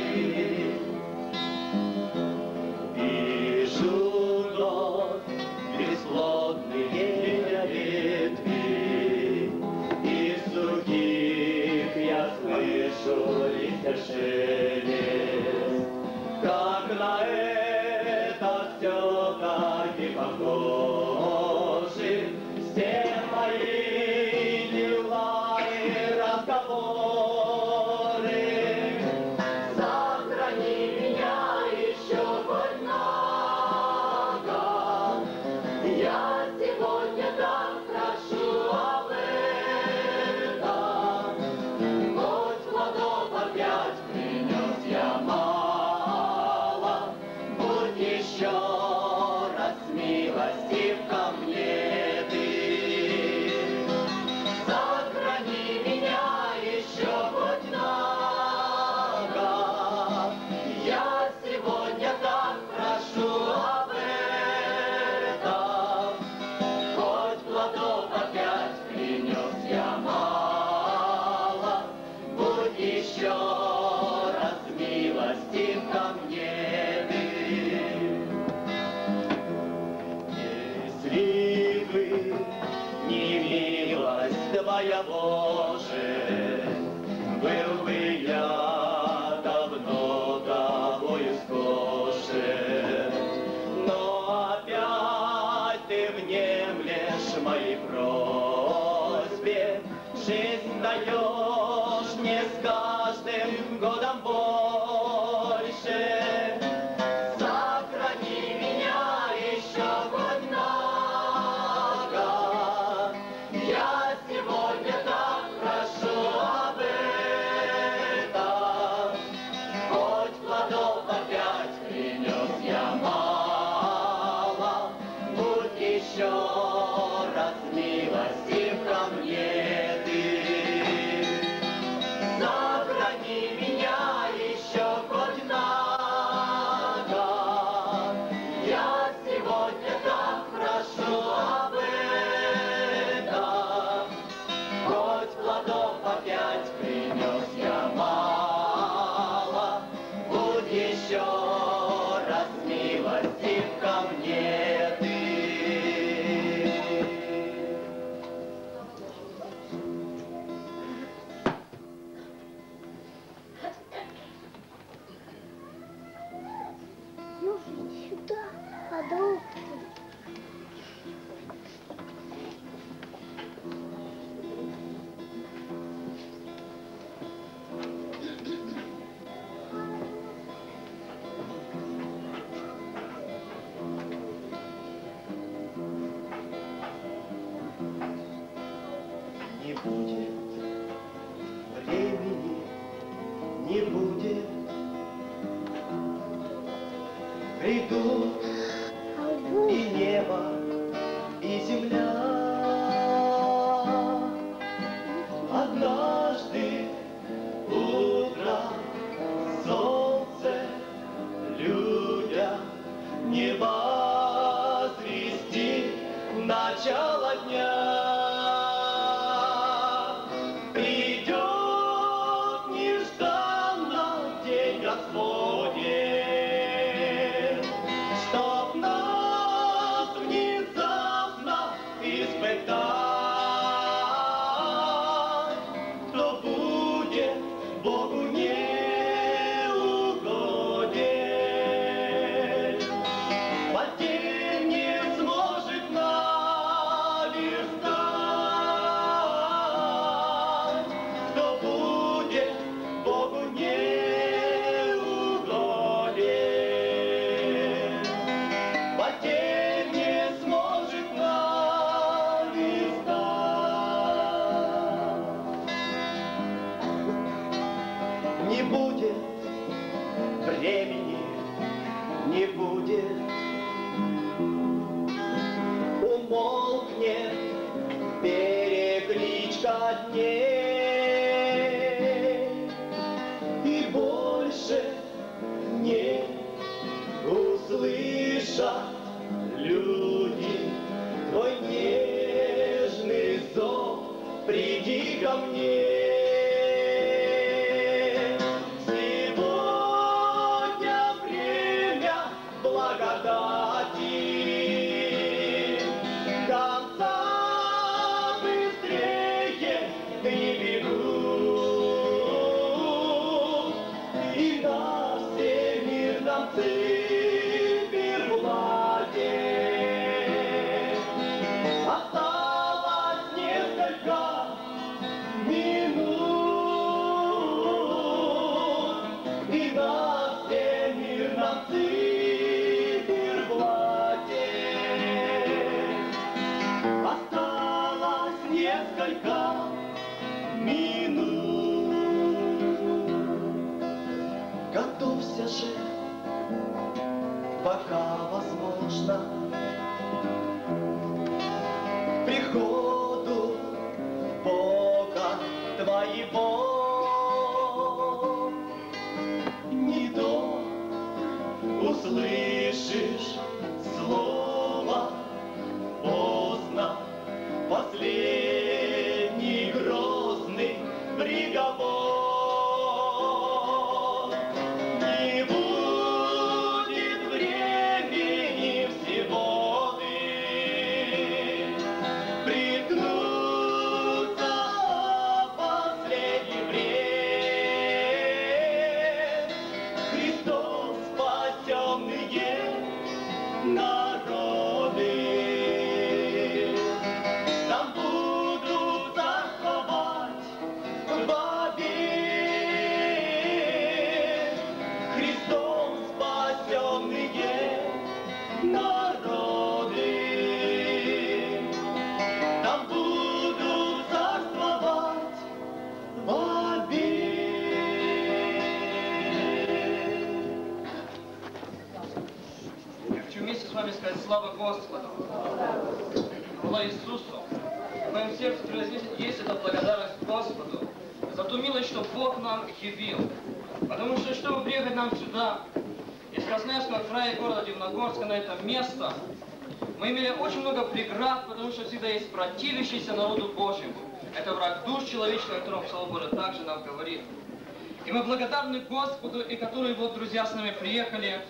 Вижу вновь бесплодные ветви, из сухих я слышу листья шелест. Как на это все-таки похожи все мои дела и разговоры. Сохрани меня еще хоть на год. Я сегодня так прошу об этом. Хоть плодов опять принес я мало, будь еще раз милостив ко мне ты. Сохрани меня еще хоть на год. Я сегодня так прошу об этом. Хоть плодов опять принес я мало, будь еще раз милостив ко мне ты. Если бы не милость Твоя, Боже, был бы я давно Тобою скошен. Но опять Ты внемлешь моей просьбе, жизнь даешь мне с каждым годом больше. Сохрани меня еще хоть на год. Я сегодня так прошу об этом. Хоть плодов опять принес я мало, будь еще раз милостив ко мне Ты. Сохрани меня еще хоть на год. Я сегодня так прошу об этом. Хоть плодов опять принес я мало, будь еще раз милостив ко мне Ты. Ну, сюда, подолгу. Не будет времени, не будет. Придут и небо, и земля. Однажды утром солнце людям не возвестит начало дня. Придет нежданно день Господень, чтоб нас внезапно испытать, кто будет Богу неугоден. Потерь не сможет наверстать, кто будет Богу неугоден. Потерь не сможет наверстать. Не будет времени, не будет. Умолкнет перекличка дней, и больше не услышат люди Твой нежный зов. Приди ко мне. Сегодня время благодати. Конца быстрее не берут, и на всемирном циферблате осталось несколько минут, и на всемирном циферблате осталось несколько минут. Готовься же, пока возможно, к приходу Бога Твоего. Не то услышишь слово поздно, последний грозный приговор. Не будет времени всего ты Господу. Хвала Иисусу. В моем сердце есть эта благодарность Господу за ту милость, что Бог нам явил. Потому что, чтобы приехать нам сюда, из Красноярского края, города Дивногорска, на это место, мы имели очень много преград, потому что всегда есть противящийся народу Божьему. Это враг душ человеческих, о котором Слово Божие также нам говорит. И мы благодарны Господу, и которые вот друзья с нами приехали,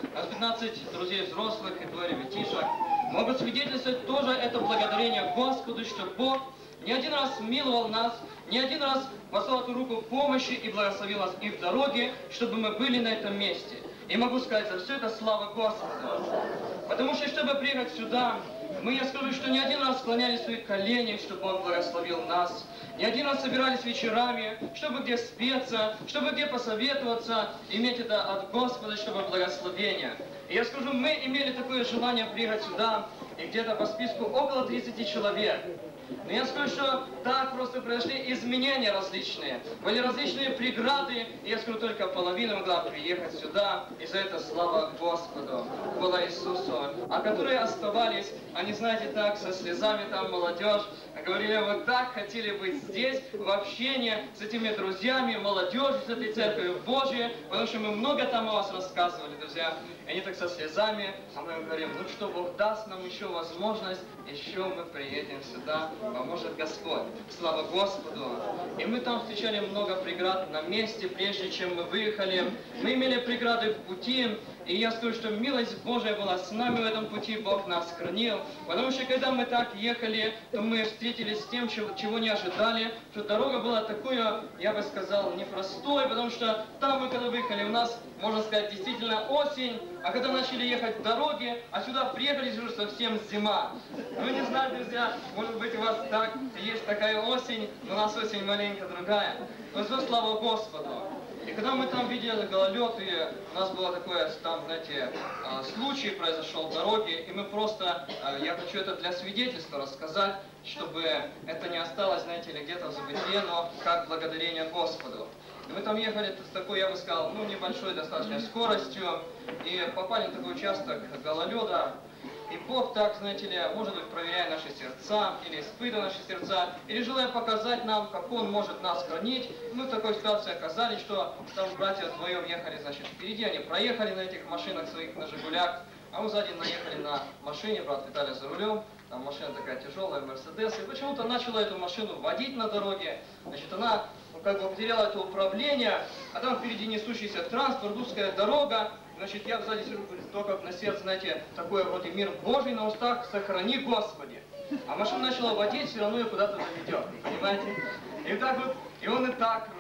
15 друзей взрослых и 2 ребятишек, могут свидетельствовать тоже это благодарение Господу, что Бог не один раз миловал нас, не один раз послал эту руку помощи и благословил нас и в дороге, чтобы мы были на этом месте. И могу сказать, за все это слава Господу. Потому что, чтобы приехать сюда, я скажу, что не один раз склоняли свои колени, чтобы Бог благословил нас. Не один раз собирались вечерами, чтобы где спеться, чтобы где посоветоваться, иметь это от Господа, чтобы благословение. И я скажу, мы имели такое желание приехать сюда, и где-то по списку около 30 человек. Но я скажу, что так просто произошли изменения различные. Были различные преграды, и я скажу, только половина могла приехать сюда, и за это слава Господу, хвала Иисусу. А которые оставались, они, знаете, так, со слезами, там молодежь, говорили, вот так хотели быть здесь, в общении с этими друзьями, молодежью, с этой церковью Божьей, потому что мы много там о вас рассказывали, друзья. И они так со слезами, а мы им говорим, ну что, Бог даст нам еще возможность, еще мы приедем сюда, поможет Господь. Слава Господу! И мы там встречали много преград на месте, прежде чем мы выехали. Мы имели преграды в пути, и я скажу, что милость Божия была с нами в этом пути, Бог нас хранил. Потому что когда мы так ехали, то мы встретились с тем, чего не ожидали, что дорога была такой, я бы сказал, непростой, потому что там мы, когда выехали, у нас, можно сказать, действительно осень, а когда начали ехать в дороге, а сюда приехали, уже совсем зима. Ну не знаю, друзья, может быть у вас так, есть такая осень, но у нас осень маленько другая. Но все слава Господу. И когда мы там видели гололед, и у нас было такое, там, знаете, случай произошел в дороге, и мы просто, я хочу это для свидетельства рассказать, чтобы это не осталось, знаете ли, где-то в забытье, но как благодарение Господу. И мы там ехали с такой, я бы сказал, ну, небольшой достаточно скоростью, и попали на такой участок гололеда. И Бог так, знаете ли, может быть, проверяя наши сердца, или испытывая наши сердца, или желая показать нам, как Он может нас хранить, мы в такой ситуации оказались, что там братья вдвоем ехали, значит, впереди, они проехали на этих машинах своих, на «Жигулях», а мы сзади наехали на машине, брат Виталий за рулем, там машина такая тяжелая, Мерседес, и почему-то начала эту машину водить на дороге, значит, она как бы потеряла это управление, а там впереди несущийся транспорт, узкая дорога. Значит, я сзади сижу, только на сердце, знаете, такое вроде мир Божий на устах, сохрани Господи. А машина начала водить, все равно ее куда-то заведет, понимаете? И так вот, и он и так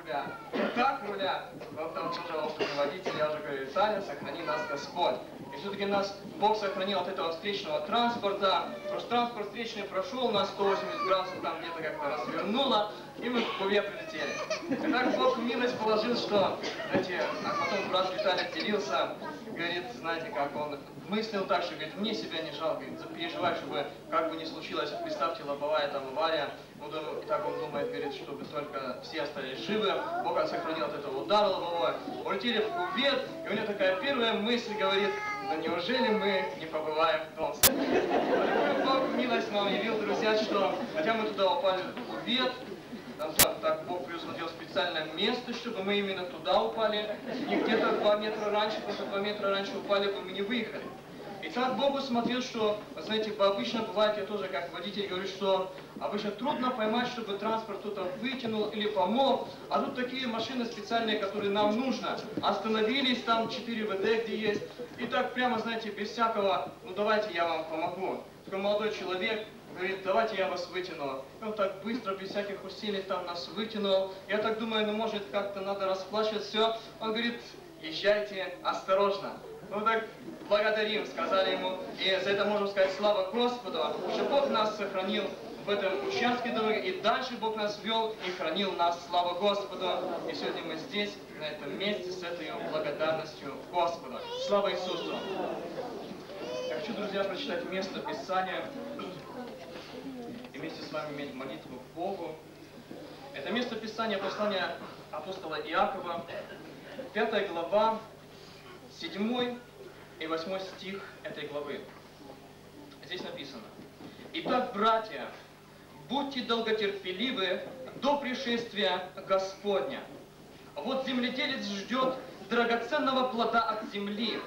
руля. Он там тоже опытный водитель, я уже говорю, Виталий, сохрани нас Господь. И все-таки нас Бог сохранил от этого встречного транспорта, потому что транспорт встречный прошел, на 180 градусов там где-то как-то развернуло, и мы в Куве прилетели. И так Бог милость положил, что, знаете, а потом брат Виталий делился, говорит, знаете, как он мыслил так, что, говорит, мне себя не жалко, говорит, переживай, чтобы как бы не случилось, представьте, лобовая там авария, ну, и так он думает, говорит, чтобы только все остались живы, Бог сохранил от этого удара лобового, улетели в Кувет, и у него такая первая мысль, говорит, но неужели мы не побываем в Томске? Бог милость нам явил, друзья, что, хотя мы туда упали в Кувет, там так Бог предусмотрел специальное место, чтобы мы именно туда упали, не где-то 2 метра раньше, потому что 2 метра раньше упали бы, мы не выехали. И так Бог усмотрел, что, знаете, обычно бывает, я тоже как водитель говорю, что обычно трудно поймать, чтобы транспорт кто-то вытянул или помог, а тут такие машины специальные, которые нам нужно. Остановились, там 4 ВД, где есть, и так прямо, знаете, без всякого, ну давайте я вам помогу. Такой молодой человек говорит, давайте я вас вытяну. И он так быстро, без всяких усилий там нас вытянул. Я так думаю, ну может как-то надо расплачивать все. Он говорит, езжайте осторожно. Ну так благодарим, сказали ему. И за это можем сказать слава Господу, что Бог нас сохранил в этом участке дороги. И дальше Бог нас вел и хранил нас, слава Господу. И сегодня мы здесь, на этом месте, с этой благодарностью Господу. Слава Иисусу! Я хочу, друзья, прочитать место Писания и вместе с вами иметь молитву к Богу. Это место Писания, послания апостола Иакова, 5 глава, 7 и 8 стих этой главы. здесь написано: «Итак, братья, будьте долготерпеливы до пришествия Господня». Вот земледелец ждет драгоценного плода от земли,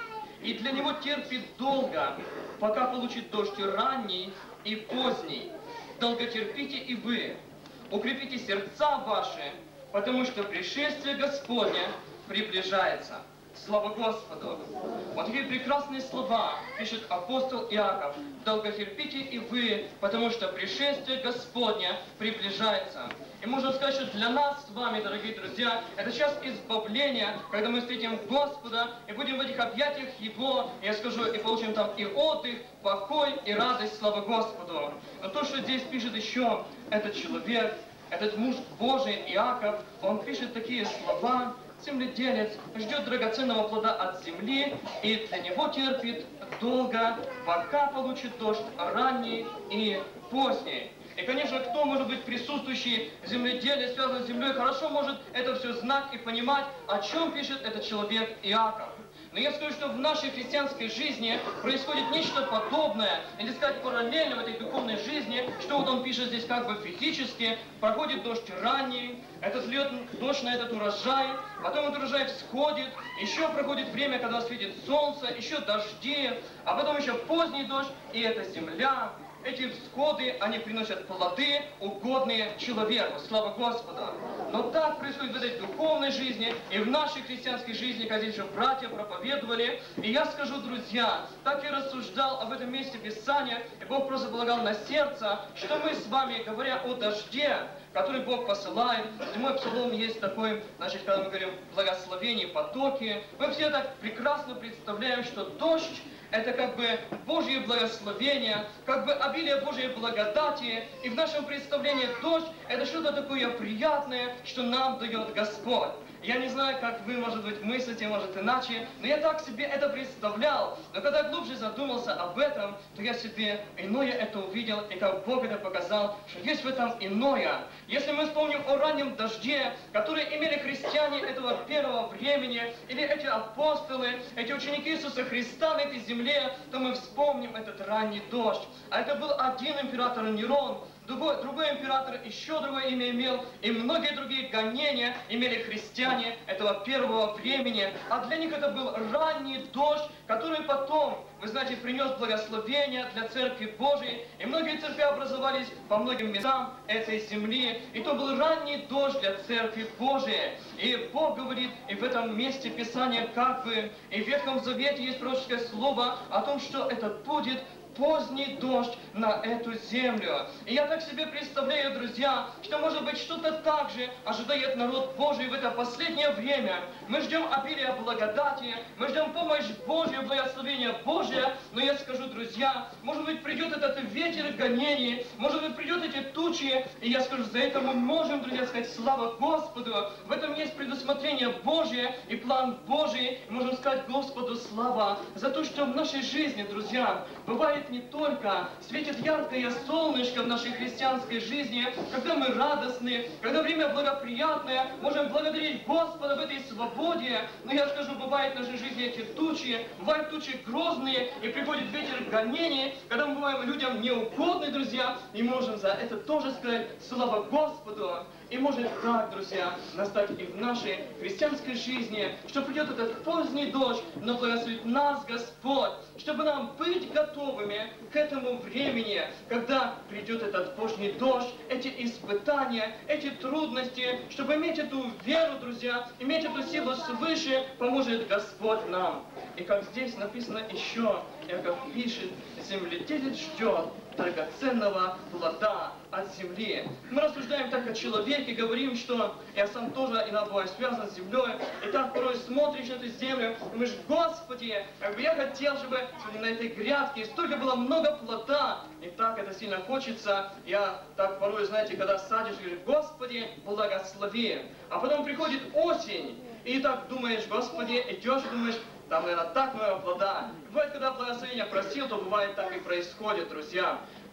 и для него терпит долго, пока получит дождь ранний и поздний. Долготерпите и вы, укрепите сердца ваши, потому что пришествие Господня приближается. Слава Господу! Вот такие прекрасные слова пишет апостол Иаков. Долготерпите и вы, потому что пришествие Господня приближается. И можно сказать, что для нас с вами, дорогие друзья, это час избавления, когда мы встретим Господа и будем в этих объятиях Его, я скажу, и получим там и отдых, покой и радость, слава Господу. Но то, что здесь пишет еще этот человек, этот муж Божий Иаков, он пишет такие слова: земледелец ждет драгоценного плода от земли и для него терпит долго, пока получит дождь ранний и поздний. И, конечно, кто может быть присутствующий в земледелии, связан с землей, хорошо может это все знать и понимать, о чем пишет этот человек Иаков. Но я скажу, что в нашей христианской жизни происходит нечто подобное, или сказать параллельно в этой духовной жизни, что вот он пишет здесь как бы физически: проходит дождь ранний, этот льет дождь на этот урожай, потом этот урожай всходит, еще проходит время, когда светит солнце, еще дожди, а потом еще поздний дождь, и эта земля. Эти всходы, они приносят плоды, угодные человеку. Слава Господу! Но так происходит в этой духовной жизни и в нашей христианской жизни, как здесь же братья проповедовали. И я скажу, друзья, так я рассуждал об этом месте Писания, и Бог просто полагал на сердце, что мы с вами, говоря о дожде, который Бог посылает, и мой псалом есть такой, значит, когда мы говорим благословение, потоки, мы все так прекрасно представляем, что дождь — это как бы Божье благословение, как бы обилие Божьей благодати. И в нашем представлении дождь — это что-то такое приятное, что нам дает Господь. Я не знаю, как вы, может быть, мыслите, может, иначе, но я так себе это представлял. Но когда глубже задумался об этом, то я себе иное это увидел, и как Бог это показал, что есть в этом иное. Если мы вспомним о раннем дожде, который имели христиане этого первого времени, или эти апостолы, эти ученики Иисуса Христа на этой земле, то мы вспомним этот ранний дождь. А это был один император Нерон, другой император еще другое имя имел, и многие другие гонения имели христиане этого первого времени. А для них это был ранний дождь, который потом, вы знаете, принес благословение для Церкви Божией, и многие церкви образовались по многим местам этой земли, и то был ранний дождь для Церкви Божией. И Бог говорит, и в этом месте Писания как бы, и в Ветхом Завете есть пророческое слово о том, что это будет поздний дождь на эту землю. И я так себе представляю, друзья, что, может быть, что-то так же ожидает народ Божий в это последнее время. Мы ждем обилия благодати, мы ждем помощь Божью, благословения Божия, но я скажу, друзья, может быть, придет этот ветер гонений, может быть, придет эти тучи, и я скажу, за это мы можем, друзья, сказать слава Господу. В этом есть предусмотрение Божие и план Божий, и можем сказать Господу слава за то, что в нашей жизни, друзья, бывает не только светит яркое солнышко в нашей христианской жизни, когда мы радостны, когда время благоприятное, можем благодарить Господа в этой свободе. Но я скажу, бывает в нашей жизни эти тучи, бывают тучи грозные, и приходит ветер гонений, когда мы бываем людям неугодны, друзья, и можем за это тоже сказать слава Господу. И может так, друзья, настать и в нашей христианской жизни, что придет этот поздний дождь, но благословит нас Господь, чтобы нам быть готовыми к этому времени, когда придет этот поздний дождь, эти испытания, эти трудности, чтобы иметь эту веру, друзья, иметь эту силу свыше, поможет Господь нам. И как здесь написано еще, Иаков пишет, земледелец ждет драгоценного плода от земли. Мы рассуждаем так о человеке, говорим, что я сам тоже иногда бываю связан с землей, и так порой смотришь на эту землю, и думаешь, Господи, как бы я хотел, чтобы на этой грядке столько было много плода, и так это сильно хочется. Я так порой, знаете, когда садишь, говоришь, Господи, благослови. А потом приходит осень, и так думаешь, Господи, идешь и думаешь, там, наверное, так много плода. Бывает, когда благословение просил, то бывает так и происходит, друзья.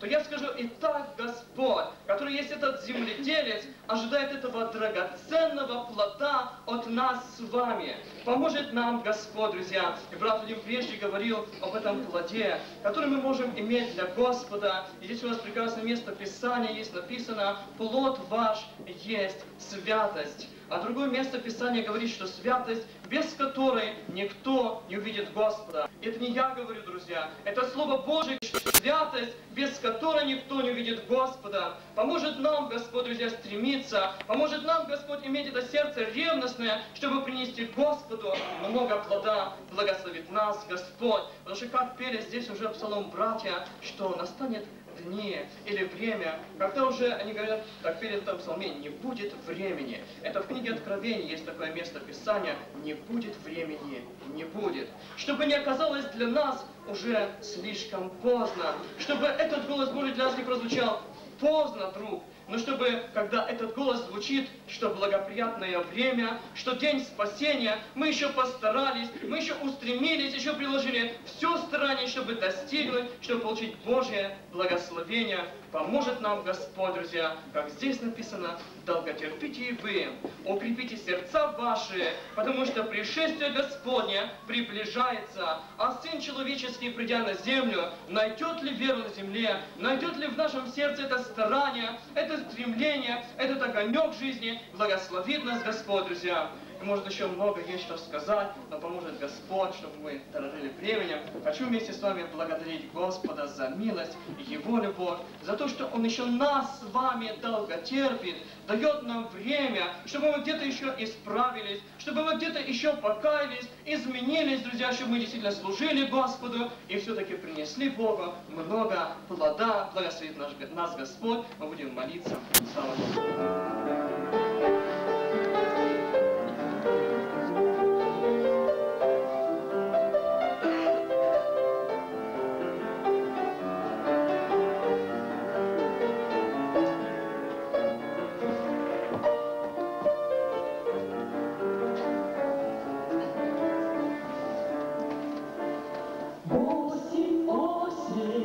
то я скажу: итак, Господь, который есть этот земледелец, ожидает этого драгоценного плода от нас с вами. Поможет нам Господь, друзья. И брат Владимир прежде говорил об этом плоде, который мы можем иметь для Господа. И здесь у нас прекрасное место Писания есть написано: плод ваш есть святость. А другое место Писания говорит, что святость, без которой никто не увидит Господа. Это не я говорю, друзья, это Слово Божие, что святость, без которой никто не увидит Господа. Поможет нам Господь, друзья, стремиться, поможет нам Господь иметь это сердце ревностное, чтобы принести Господу много плода. Благословит нас Господь. Потому что, как пели здесь уже псалом братья, что настанет дни или время, когда уже, они говорят, так перед этом псалме, не будет времени. Это в книге Откровения есть такое место Писания: не будет времени, не будет. Чтобы не оказалось для нас уже слишком поздно, чтобы этот голос Божий для нас не прозвучал поздно, друг, но чтобы, когда этот голос звучит, что благоприятное время, что день спасения, мы еще постарались, мы еще устремились, еще приложили все старание, чтобы достигнуть, чтобы получить Божье благословение. Поможет нам Господь, друзья, как здесь написано: долготерпите и вы, укрепите сердца ваши, потому что пришествие Господне приближается, а Сын Человеческий, придя на землю, найдет ли веру на земле, найдет ли в нашем сердце это старание, это стремление, этот огонек жизни. Благословит нас Господь, друзья. И может еще много есть что сказать, но поможет Господь, чтобы мы дорожили временем. Хочу вместе с вами благодарить Господа за милость и Его любовь, за то, что Он еще нас с вами долго терпит, дает нам время, чтобы мы где-то еще исправились, чтобы мы где-то еще покаялись, изменились, друзья, чтобы мы действительно служили Господу и все-таки принесли Богу много плода. Благословит нас Господь. Мы будем молиться. Слава Богу.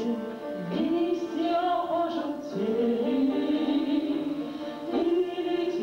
Листья пожелтели, и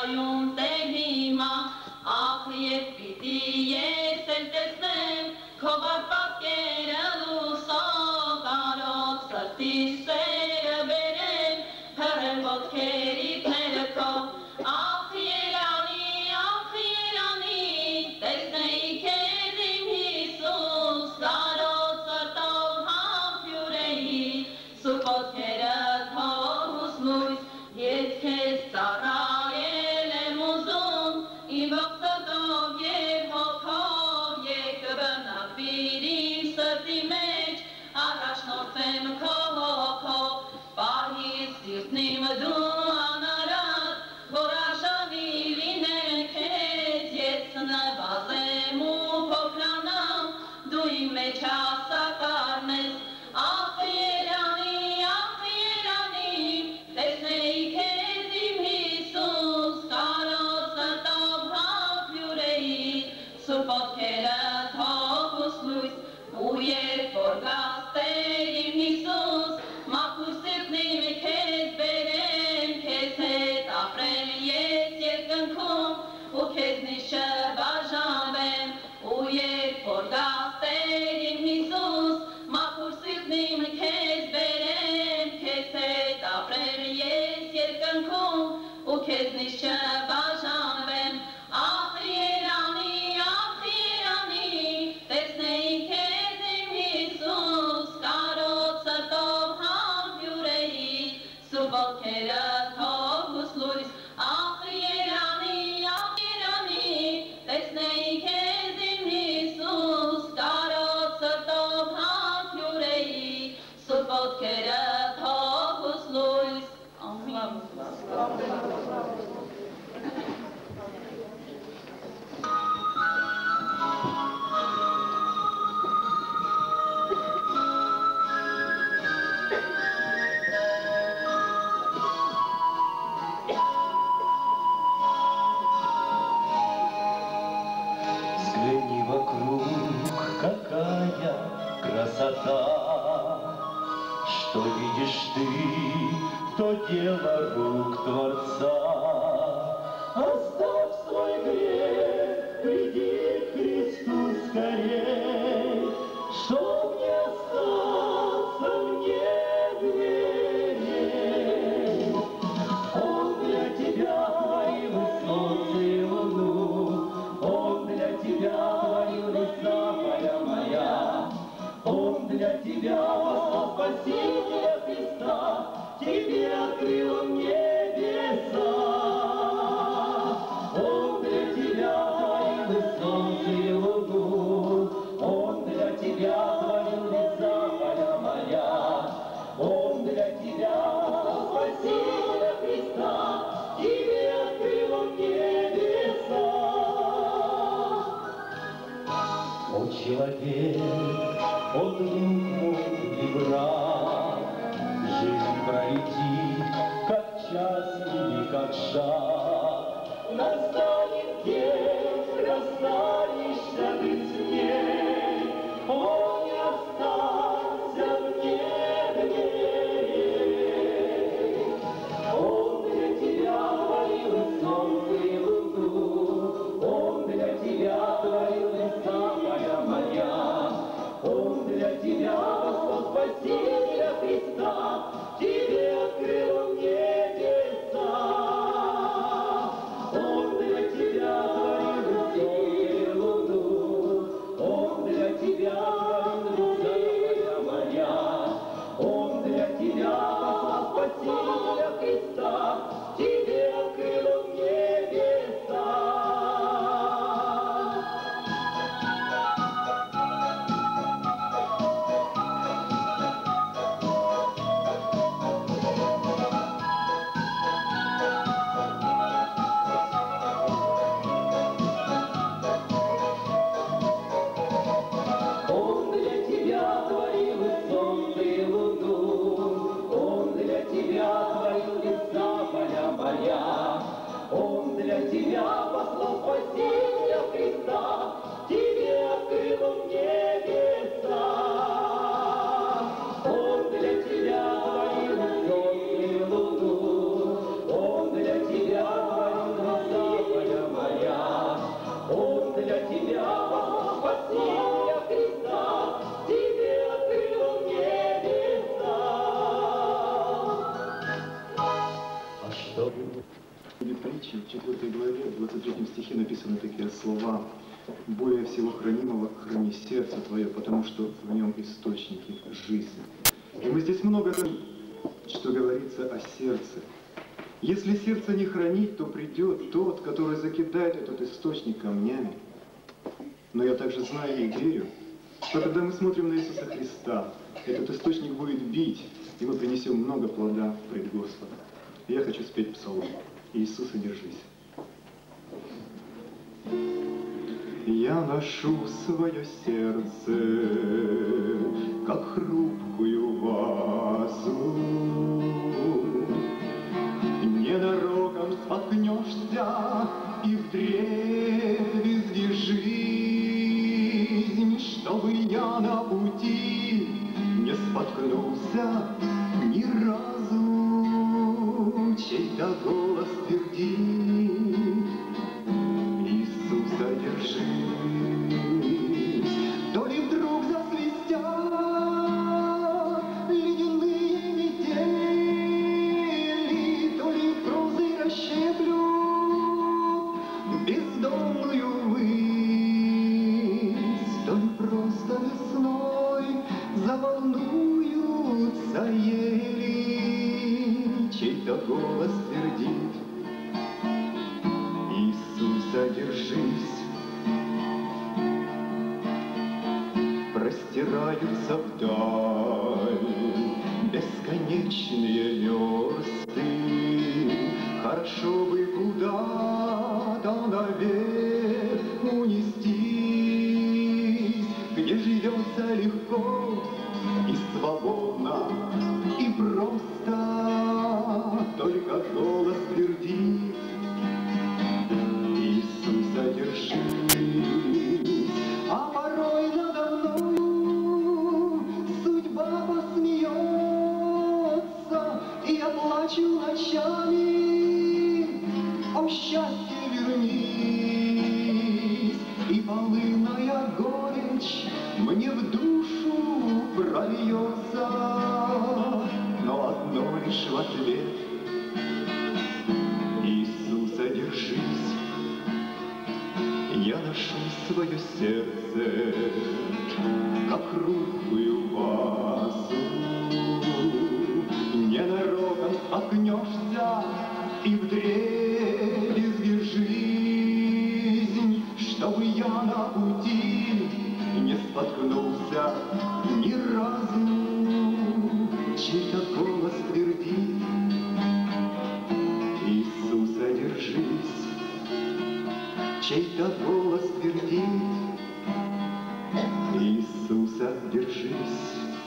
Հայում տեր հիմա, ախ եվ պիտի ես էլ տեսնեմ, քո պատկերը լուսող արոտ սրտի սերը բերեմ, հրել ոտքերիդ ները քո, ախ երանի, տեսնեի քեզ իմ Հիսուս, արոտ սրտով համբյուրեի, սուրբ ոտքերը թող ուսնույս, ես քեզ ծառայել եմ ուզում, իմ ողջով և հոգով, եկը բնակվիր իմ սրտի մեջ, առաջնորդեմ քո հոգով, պահիր սիրտն իմ դու անարատ, որ արժանի լինել քեզ, ես նվազեմ ու փոքրանամ, դու իմ մեջ հասակարն ես, ախ երանի, տեսնեի քեզ իմ Հիսուս, կարոտ սրտով համբյուրեի, սուրբ ոտքերը թող ուսլույս, ու երբ որ գաս Տեր իմ Հիսուս, մաքուր սիրտն իմ քեզ բերեմ, քեզ հետ ապրեմ ես երկնքում, ու քեզնից չբաժանվեմ, ու երբ որ գաս Տեր իմ Հիսուս, մաքուր սիրտն իմ քեզ բերեմ, քեզ հետ ապրեմ ես երկնքում, ու քեզնից չբաժանվեմ, ախ երանի, տեսնեի քեզ իմ Հիսուս, կարոտ սրտով համբյուրեի, սուրբ ոտքերը թող ուսլույս, ախ երանի, տեսնեի քեզ իմ Հիսուս, կարոտ սրտով համբյուրեի, սուրբ ոտքերը թող ուսլույս, Взгляни вокруг, какая красота, что видишь ты, то дело рук Творца. Оставь свой грех, приди к Христу скорей, чтоб не остаться мне дверей. Он для тебя творил и солнце, и луну, Он для тебя творил леса, поля моя, Он для тебя послал Спасителя Христа, тебе открыл Он небеса. Он для тебя творил и солнце, и луну, Он для тебя творил леса, поля моя, Он для тебя послал Спасителя Христа, тебе открыл Он небеса. О, человек, о, друг мой и брат, жизнь пролетит, как час или как шаг. Настанет день, расстанешься ты с ней, о, не останься мне дверей. Он для тебя творил и солнце, и луну, Он для тебя творил леса, поля моя, Он для тебя послал Спасителя Христа, тебе открыл Он небеса. Он для тебя творил и солнце, и луну, Он для тебя творил леса, поля моя, Он для тебя послал Спасителя Христа, тебе открыл Он небеса. Он для тебя творил и солнце, и луну, Он для тебя творил леса, поля моя, Он для тебя послал Спасителя Христа, тебе открыл Он небеса. Он для тебя творил и солнце, и луну, Он для тебя творил В притче, в 4 главе, в 23 стихе написаны такие слова: «Более всего хранимого храни сердце твое, потому что в нем источники жизни». И мы здесь много, что говорится о сердце. Если сердце не хранить, то придет тот, который закидает этот источник камнями. Но я также знаю и верю, что когда мы смотрим на Иисуса Христа, этот источник будет бить, и мы принесем много плода пред Господом. И я хочу спеть псалом. Иисуса, держись. Я ношу свое сердце, как хрупкую вазу. Ненароком споткнешься, и вдребезги жизнь, чтобы я на пути не споткнулся ни разу. Чей-то голос твердит: Иисуса, держись. То ли вдруг засвистят ледяные метели, то ли грозы расщеплют бездомную высь, то ли просто весной заволнуются ели. Чей-то голос твердит: Иисуса, держись. Простираются вдаль бесконечные версты. Хорошо бы куда-то наверх унестись, где живется легко и свободно, и просто. Только голос твердит: Иисуса, держись. А порой надо мною судьба посмеется, и я плачу ночами: о счастье, вернись. И полынная горечь мне в душу прольется, но одно лишь в ответ: Иисуса, держись. Я ношу свое сердце, как хрупкую вазу. Ненароком споткнешься, и вдребезги жизнь, чтобы я на пути не споткнулся ни разу. Чей-то голос твердит: Иисуса, держись. Чей-то голос твердит: Иисуса, держись.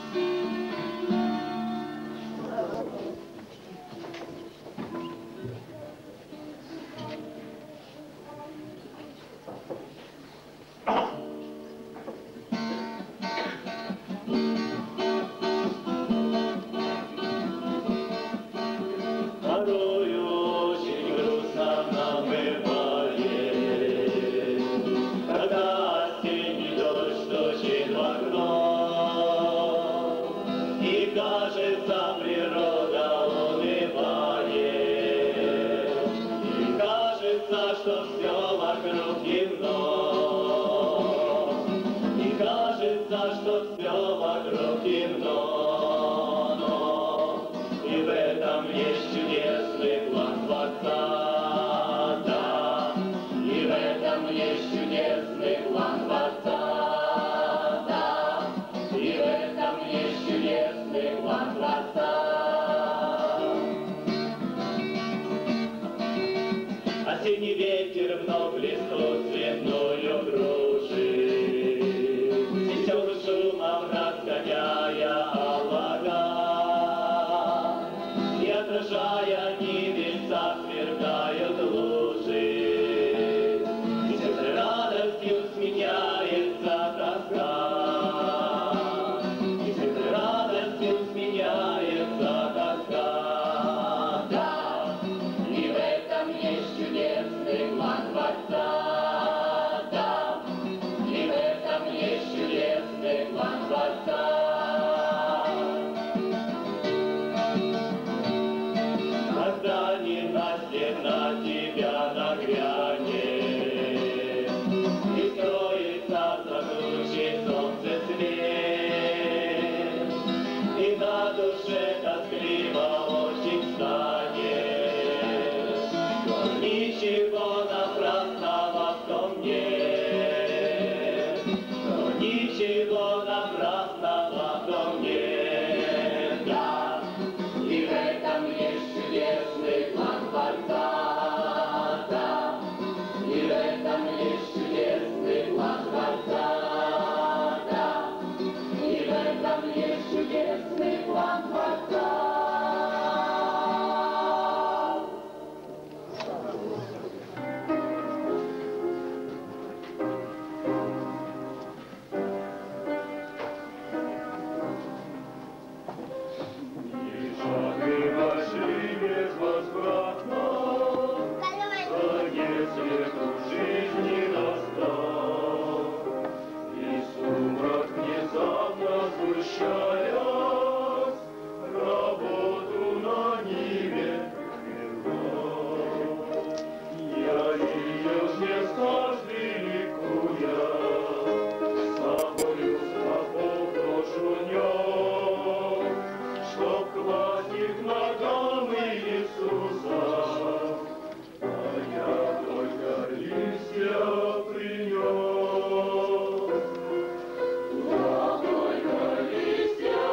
Осенний ветер вновь листу цветную кружит, веселым шумом разгоняя облака, и отражая небеса сверкают лужи, и сердце радостью сменяется тоска, и сердце радостью сменяется тоска. План Творца, да, и в этом есть чудесный план Творца. Когда не настиг счастье на тебя нагрянет, и скроется за тучей солнце свет, и на душе тоскливо очень станет, но ничего напрасного в том нет, но ничего напрасного в том нет, да, и в этом есть чудесный план Творца, да, и в этом есть чудесный план Творца, да, и в этом есть чудесный план Творца. Шаги ваши безвозвратно, конец веку жизни настал, и сумрак внезапно сгущаясь, работу на ниве прервал. Я видел не каждый ликуя, собою стопов душу нес, чтоб класть к ногам Иисуса, а я только листья принес. Я только листья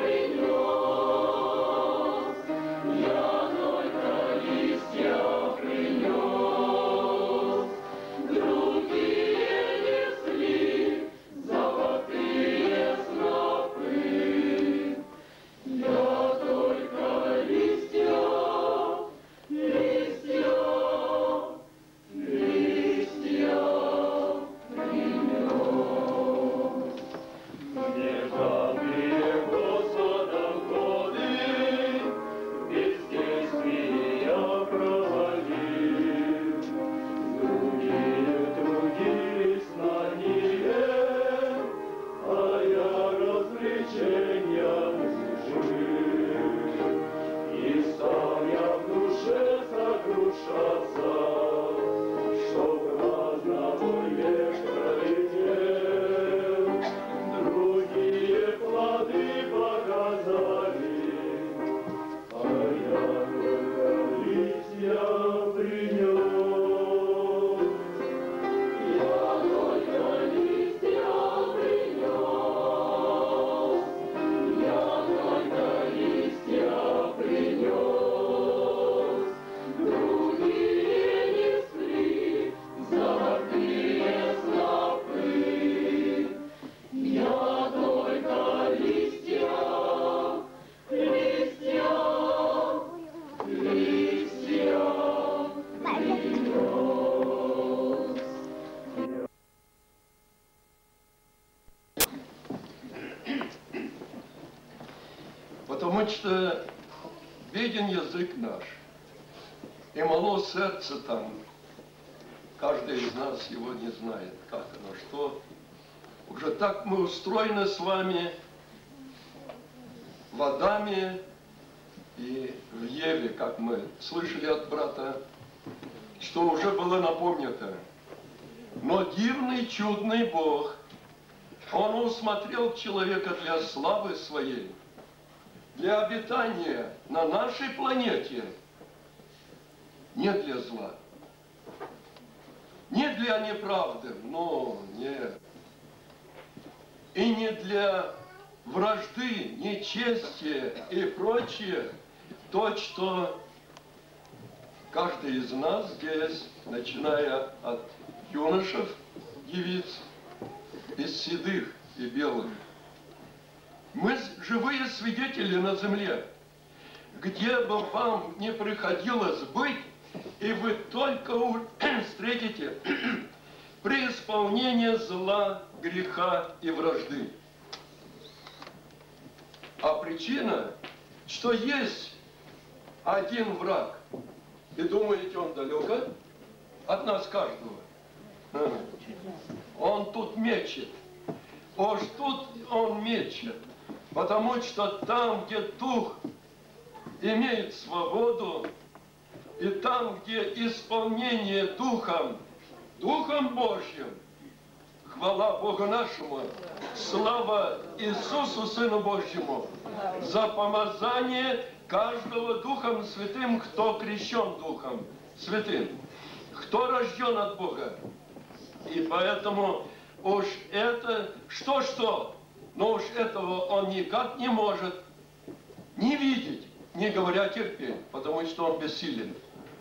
принес, я только листья принес, другие несли золотые снопы. Я только листья, листья, листья принес. Нежданные Господом годы бездействие я проводил, другие трудились на ниве, а я развлечением жил. И стал я в душе сокрушаться, чтоб праздного век пролетел. Другие плоды показали, а я только листья принес. Я только листья принес, я только листья принес, другие несли золотые снопы. Я только листья, листья, листья принес. Потому что беден язык наш, и мало сердце там. Каждый из нас его не знает, как оно, что. Уже так мы устроены с вами в Адаме и в Еве, как мы слышали от брата, что уже было напомнято. Но дивный, чудный Бог, Он усмотрел человека для славы Своей, для обитания на нашей планете, не для зла, не для неправды, но нет, и не для вражды, нечестия и прочее, то, что каждый из нас здесь, начиная от юношев, девиц, из седых и белых, мы живые свидетели на земле, где бы вам не приходилось быть, и вы только встретите преисполнение зла, греха и вражды. А причина, что есть один враг, и думаете, он далеко от нас каждого. Он тут мечет. Уж тут он мечет. Потому что там, где дух имеет свободу, И там, где исполнение Духом Божьим, хвала Богу нашему, слава Иисусу Сыну Божьему, за помазание каждого Духом Святым, кто крещен Духом Святым, кто рожден от Бога. И поэтому уж это, что, но уж этого он никак не может не видеть, не говоря терпеть, потому что он бессилен.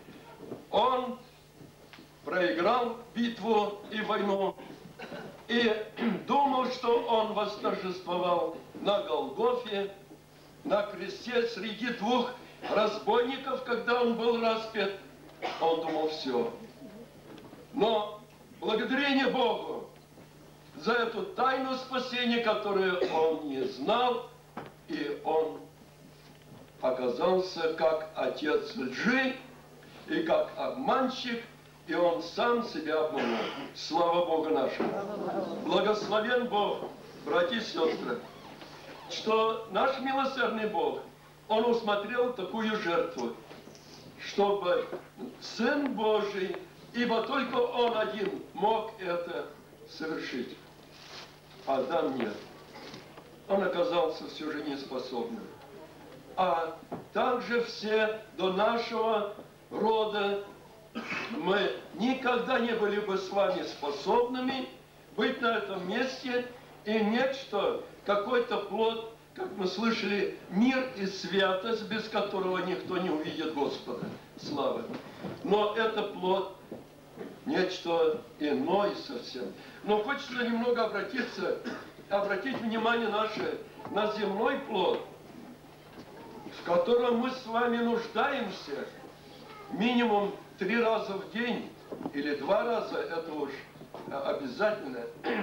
Он проиграл битву и войну, и думал, что он восторжествовал на Голгофе, на кресте среди двух разбойников, когда он был распят. Он думал, все. Но благодарение Богу за эту тайну спасения, которую он не знал, и он оказался как отец лжи и как обманщик, и он сам себя обманул. Слава Богу нашему! Благословен Бог, братья и сестры, что наш милосердный Бог, Он усмотрел такую жертву, чтобы Сын Божий, ибо только Он один мог это совершить. Адам нет. Он оказался все же неспособным. А также все до нашего рода мы никогда не были бы с вами способными быть на этом месте и нечто, какой-то плод, как мы слышали, мир и святость, без которого никто не увидит Господа. Слава. Но это плод, нечто иное совсем. Но хочется немного обратить внимание наше на земной плод, в котором мы с вами нуждаемся минимум 3 раза в день или 2 раза, это уж обязательно,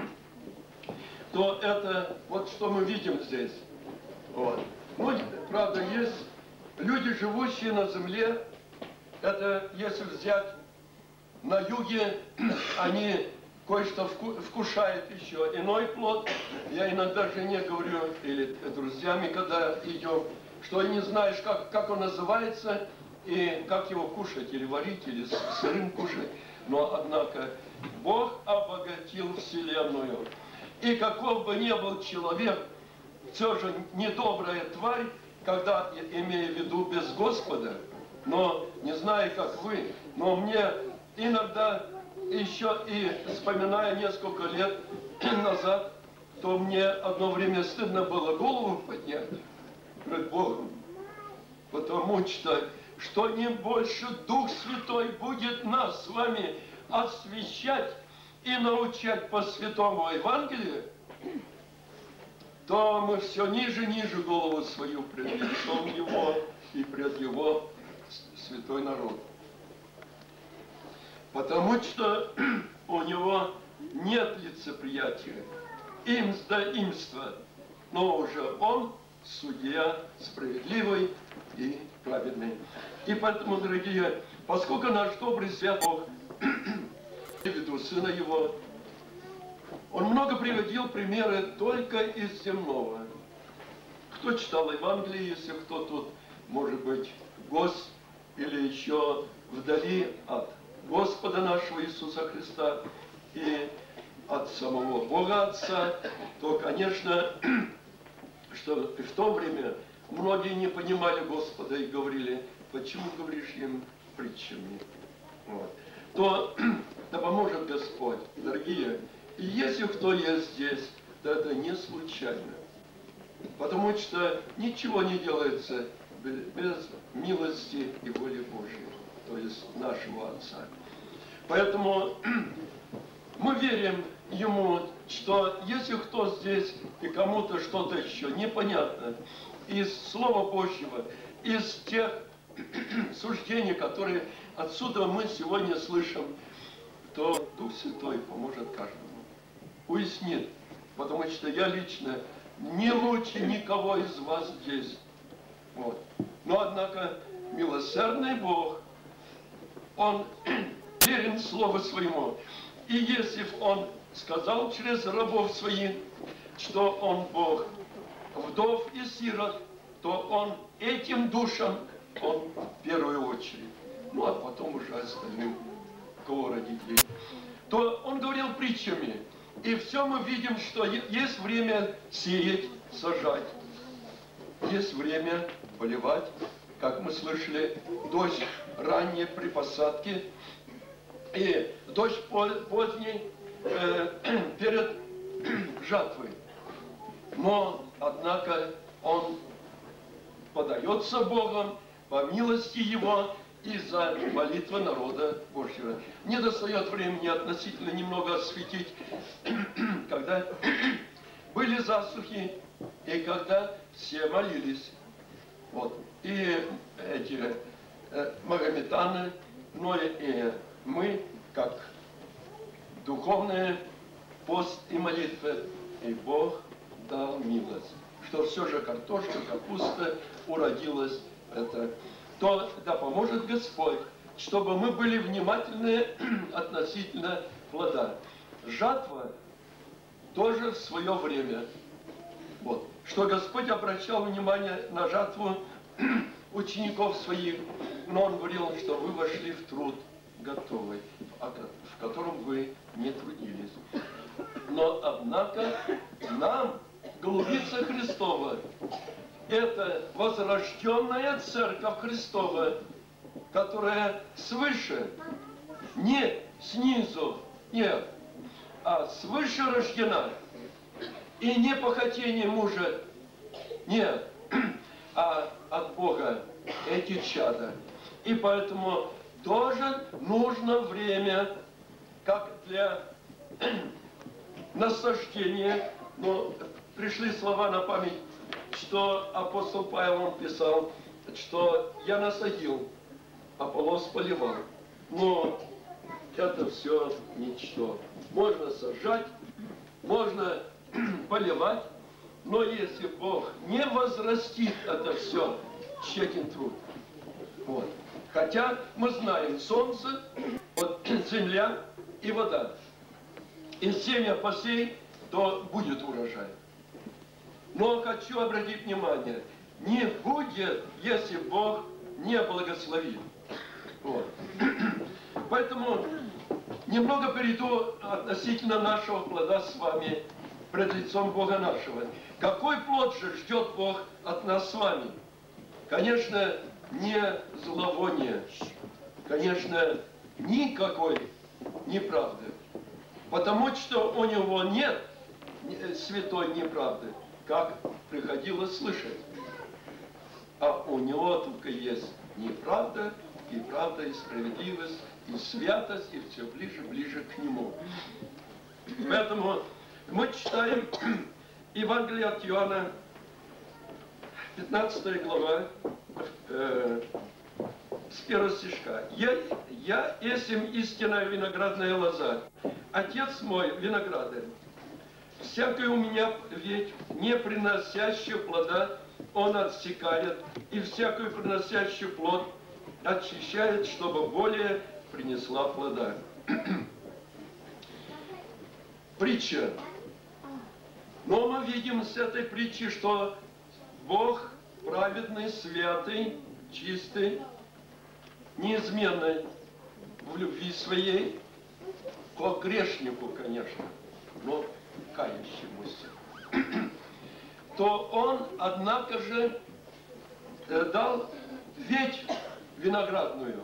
то это вот что мы видим здесь. Вот. Ну, правда, есть люди, живущие на земле, это если взять на юге, они кое-что вкушают еще иной плод. Я иногда жене говорю, или друзьями, когда идем, что не знаешь, как он называется, и как его кушать, или варить, или сырым кушать. Но, однако, Бог обогатил вселенную. И каков бы ни был человек, все же недобрая тварь, когда, имея в виду без Господа, но не знаю, как вы, но мне иногда еще и вспоминая несколько лет назад, то мне одно время стыдно было голову поднять пред Богом, потому что не больше Дух Святой будет нас с вами освящать и научать по Святому Евангелию, то мы все ниже и ниже голову свою пред лицом Его и пред Его святой народ. Потому что у Него нет лицеприятия, имства, но уже Он судья справедливый и праведный. И поэтому, дорогие, поскольку наш добрый святой Бог, ввиду Сына Его, Он много приводил примеры только из земного. Кто читал Евангелие, если кто тут, может быть, гость или еще вдали от Господа нашего Иисуса Христа и от самого Бога Отца, то, конечно, что в то время многие не понимали Господа и говорили, почему говоришь им притчами? Вот. То да поможет Господь, дорогие. И если кто есть здесь, то это не случайно. Потому что ничего не делается без милости и воли Божьей, то есть нашего Отца. Поэтому мы верим Ему, что если кто здесь и кому-то что-то еще непонятно из Слова Божьего, из тех суждений, которые отсюда мы сегодня слышим, то Дух Святой поможет каждому, уяснит, потому что я лично не лучше никого из вас здесь. Вот. Но, однако, милосердный Бог, Он верен Слову Своему. И если бы Он сказал через рабов Своих, что Он Бог вдов и сирот, то Он этим душам, Он в первую очередь ну а потом уже остальным, кого родителей, то он говорил притчами. И все мы видим, что есть время сеять, сажать, есть время поливать, как мы слышали, дождь ранний при посадке и дождь поздний перед жатвой. Но, однако, он подается Богом по милости Его из-за молитвы народа Божьего. Не достает времени относительно немного осветить, когда были засухи и когда все молились. Вот. И эти магометаны, но и мы, как духовные пост и молитвы, и Бог дал милость, что все же картошка, капуста уродилась, это, то да поможет Господь, чтобы мы были внимательны относительно плода. Жатва тоже в свое время. Вот. Что Господь обращал внимание на жатву учеников своих, но Он говорил, что вы вошли в труд готовый, в котором вы не трудились. Но, однако, нам, голубица Христова, это возрожденная Церковь Христова, которая свыше, не снизу, нет, а свыше рождена. И не по хотению мужа, нет, а от Бога эти чада. И поэтому тоже нужно время, как для насаждения. Но пришли слова на память, что апостол Павел он писал, что я насадил, Аполлос поливал. Но это все ничто. Можно сажать, можно поливать, но если Бог не возрастит это все, тщетен труд. Вот. Хотя мы знаем, солнце, вот, земля и вода. И семя посей, то будет урожай. Но хочу обратить внимание, не будет, если Бог не благословит. Вот. Поэтому немного перейду относительно нашего плода с вами пред лицом Бога нашего. Какой плод же ждет Бог от нас с вами? Конечно, не зловоние, конечно, никакой неправды. Потому что у него нет святой неправды, как приходилось слышать. А у него только есть неправда, и правда, и справедливость, и святость, и все ближе к нему. Поэтому мы читаем Евангелие от Иоанна, 15 глава, с 1 стишка. «Я есмь истинная виноградная лоза, Отец мой виноградарь. Всякое у меня ветвь, не приносящая плода, он отсекает, и всякую приносящую плод очищает, чтобы более принесла плода». Притча. Но мы видим с этой притчи, что Бог праведный, святый, чистый, неизменный в любви своей, к грешнику, конечно, но кающемуся, то Он, однако же, дал ветвь виноградную,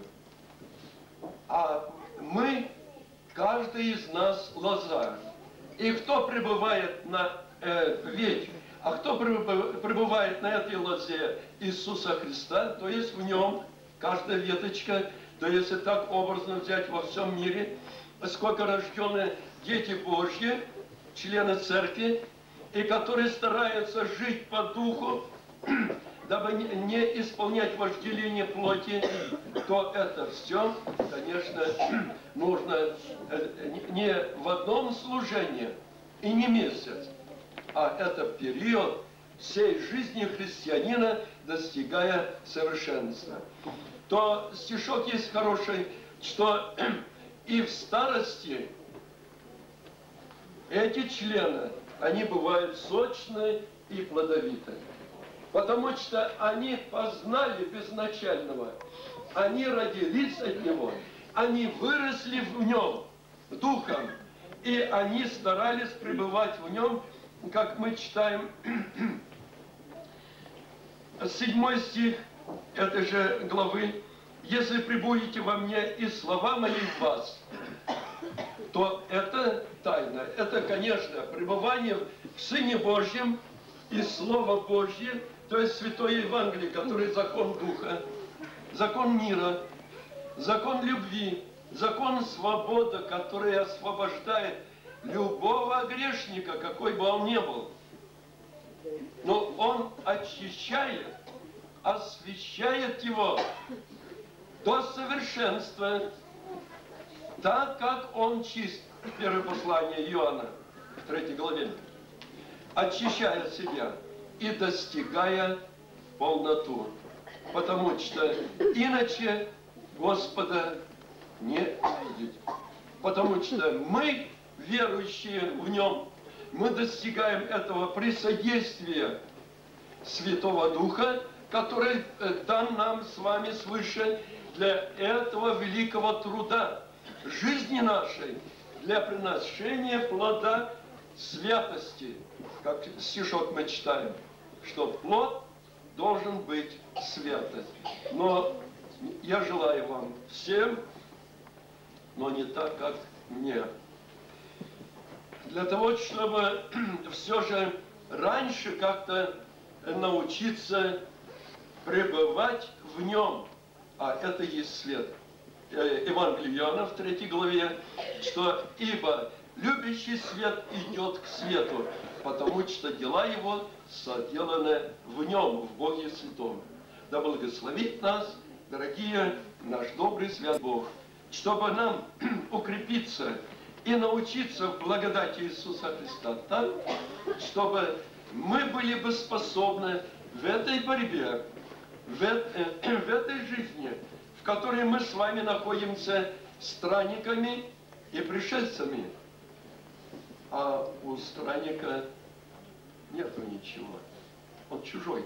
а мы, каждый из нас, лоза. И кто пребывает на ветвь, а кто пребывает на этой лозе Иисуса Христа, то есть в нем каждая веточка, то если так образно взять во всем мире, сколько рождены дети Божьи, члены церкви, и которые стараются жить по духу, дабы не исполнять вожделение плоти, то это все, конечно, нужно не в одном служении и не месяц, а это период всей жизни христианина, достигая совершенства. То стишок есть хороший, что и в старости эти члены, они бывают сочные и плодовитые. Потому что они познали безначального они родились от Него, они выросли в Нем духом, и они старались пребывать в Нем, как мы читаем 7 стих этой же главы. «Если пребудете во мне и слова мои в вас», то это тайна. Это, конечно, пребывание в Сыне Божьем и Слово Божье, то есть Святое Евангелие, который закон Духа, закон мира, закон любви, закон свободы, который освобождает любого грешника, какой бы он ни был. Но он очищает, освящает его до совершенства, так как он чист. Первое послание Иоанна, в 3 главе. Очищая себя и достигая полноту. Потому что иначе Господа не видеть. Потому что мы, верующие в Нем, мы достигаем этого при содействии Святого Духа, который дан нам с вами свыше для этого великого труда жизни нашей, для приношения плода святости. Как стишок мы читаем, что плод должен быть святость. Но я желаю вам всем, но не так, как мне. Для того, чтобы все же раньше как-то научиться пребывать в Нем, а это есть свет. Евангелие Иоанна в 3 главе, что «Ибо любящий свет идет к свету, потому что дела его соделаны в Нем, в Боге Святом». Да благословит нас, дорогие, наш добрый свят Бог, чтобы нам укрепиться и научиться в благодати Иисуса Христа так, чтобы мы были бы способны в этой борьбе, в этой жизни, в которой мы с вами находимся странниками и пришельцами. А у странника нету ничего. Он чужой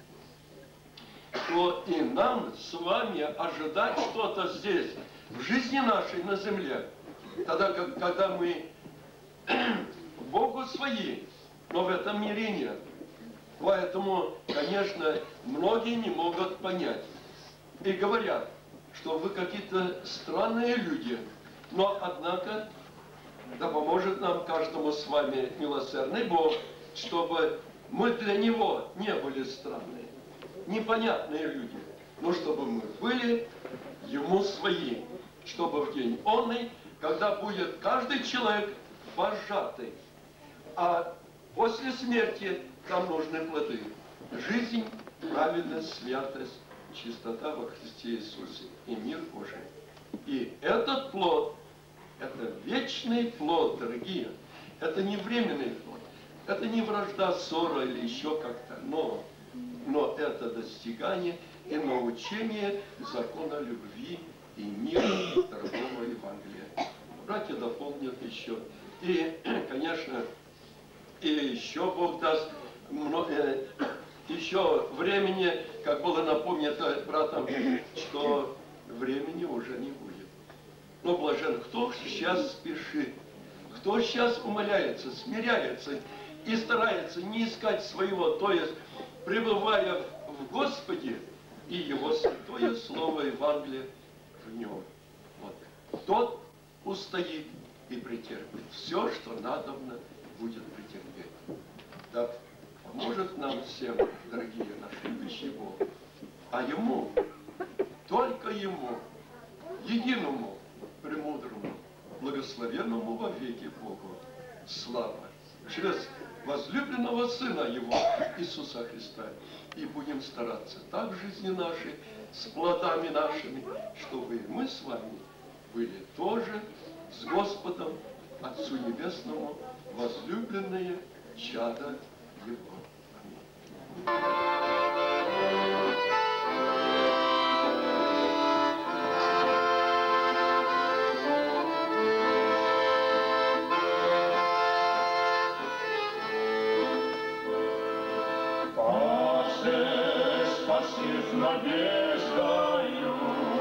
там. То и нам с вами ожидать что-то здесь, в жизни нашей на земле, тогда, когда мы Богу свои, но в этом мире нет. Поэтому, конечно, многие не могут понять. И говорят, что вы какие-то странные люди. Но, однако, да поможет нам каждому с вами милосердный Бог, чтобы мы для Него не были странные, непонятные люди, но чтобы мы были Ему свои, чтобы в день онный, когда будет каждый человек пожатый, а после смерти там нужны плоды. Жизнь, праведность, святость, чистота во Христе Иисусе и мир Божий. И этот плод, это вечный плод, дорогие. Это не временный плод. Это не вражда, ссора или еще как-то. Но это достигание и научение закона любви и мира дорогого Евангелия. Братья дополнят еще. И, конечно, и еще Бог даст еще времени, как было напомнено братом, что времени уже не будет. Но блажен, кто сейчас спешит, кто сейчас умоляется, смиряется и старается не искать своего, то есть пребывая в Господе и Его святое Слово Евангелие в Нем. Вот. Тот устоит и претерпит все, что надобно будет претерпеть. Да поможет нам всем, дорогие наши любящие Бог. А Ему, только Ему, единому, премудрому, благословенному во веки Богу, слава через возлюбленного Сына Его, Иисуса Христа. И будем стараться так в жизни нашей, с плодами нашими, чтобы мы с вами были тоже с Господом, Отцу Небесному, возлюбленные чада Его. Пашешь с надеждою,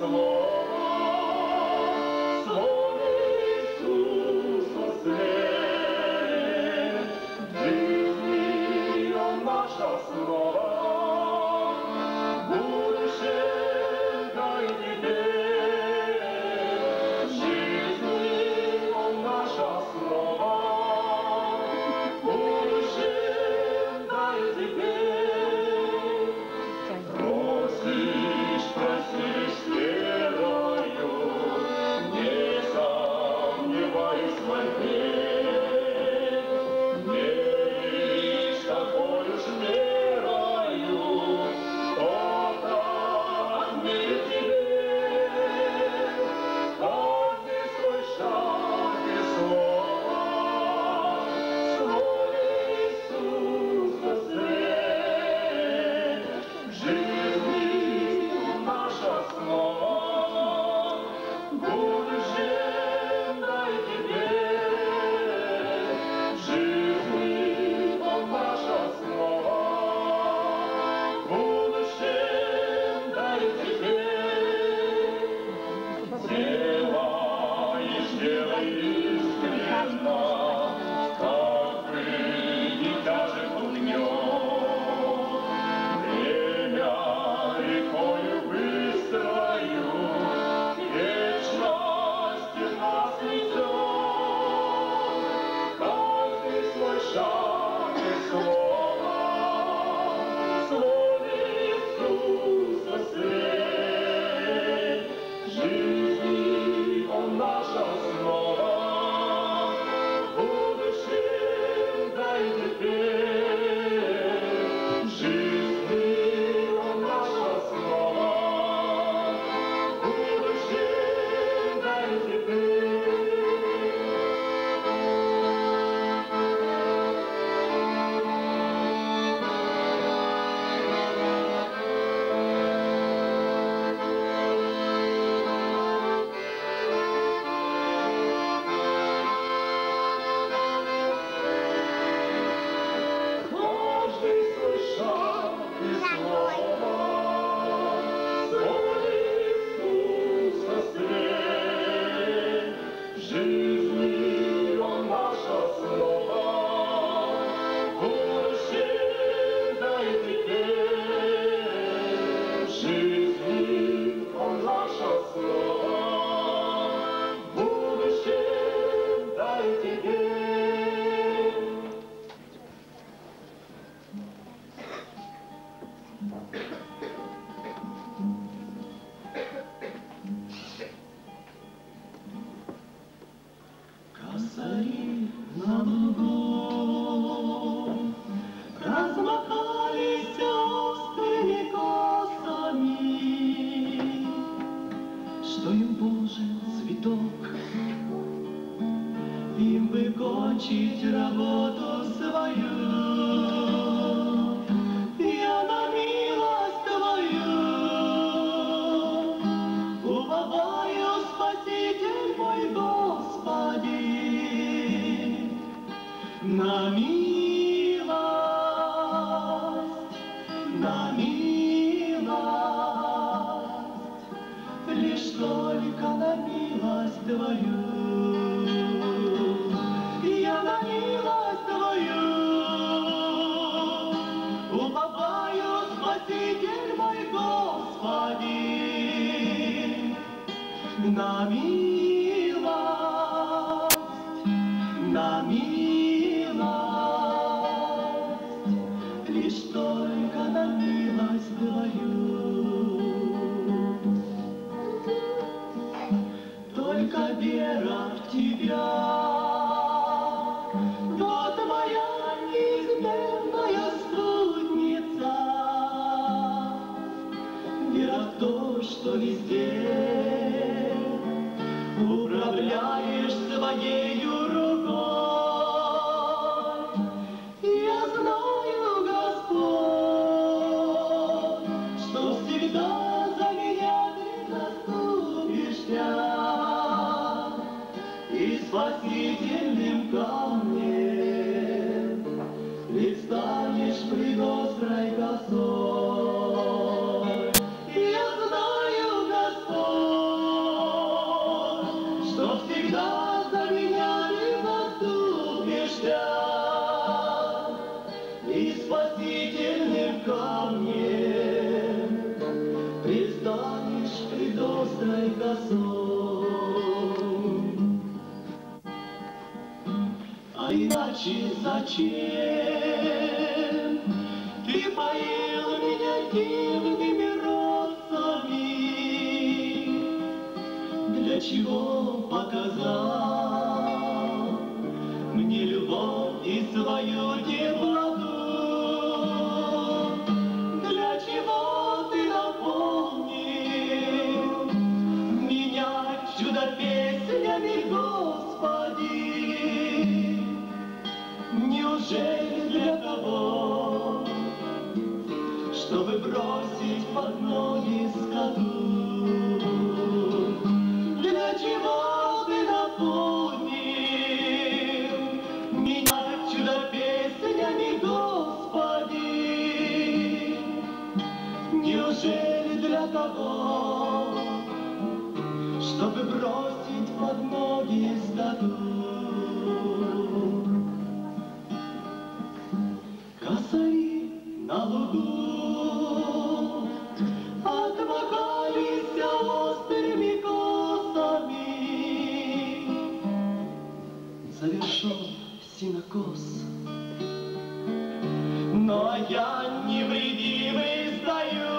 Я знаю, Господь, острой косой. А иначе зачем ты поил меня дивными розами? Для чего показал мне любовь и свою теплоту? Для чего ты наполнил меня чудо-песнями, Господи? Неужели для того, чтобы бросить под ноги скоту? Для чего ты наполнил меня чудо-песнями, Господи? Неужели для того, чтобы бросить под ноги скоту? Косари на лугу отмахались острыми косами. Завершен сенокос, но я невредимый стою,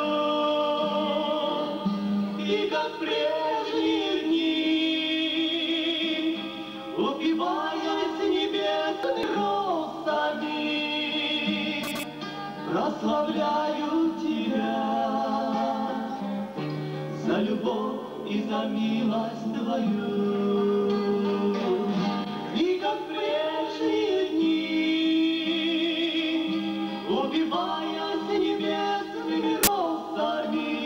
и как в прежние дни, упиваясь небесными росами, прославляю тебя за любовь и за милость твою. И как в прежние дни, убиваясь небесными росами,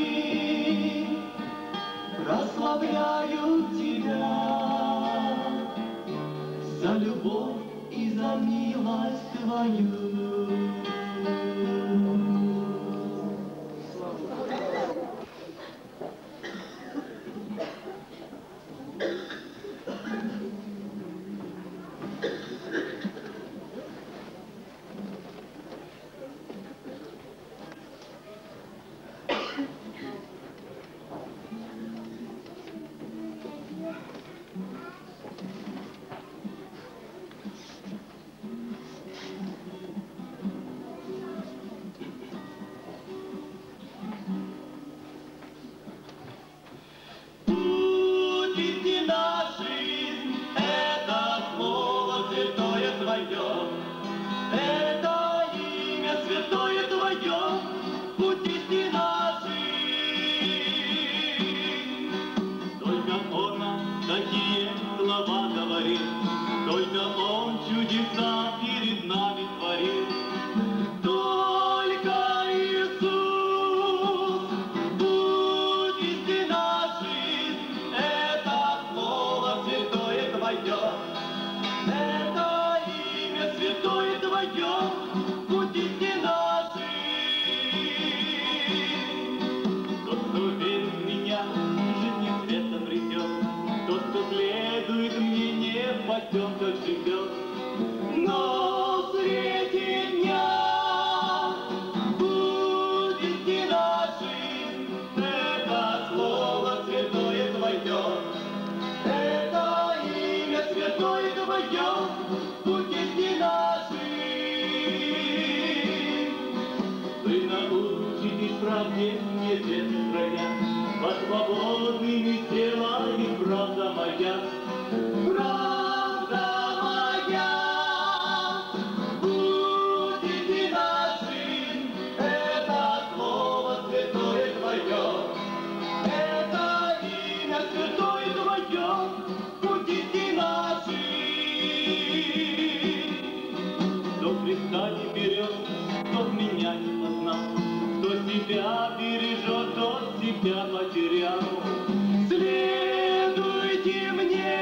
прославляю тебя за любовь и за милость твою. Только Он чудеса перед нами творил. Только Иисус, путь истина жизнь, это Слово святое Твое, это имя святое Твое, путь истина жизнь. Тот, кто верит в меня, жизнь светом придет, тот, кто следует мне, не пойдет, как живет. Но в свете дня путь истина жизнь, это Слово святое Твое, это имя святое Твое, путь истина жизнь. Вы научитесь правде мне ветер храня, по свободными телами правда моя. Правда моя, путь истина жизнь, это Слово святое Твое, это имя святое Твое, путь истина жизнь. Кто Христа не берет, тот меня не познал, кто себя бережет, тот себя потерял. Следуйте мне,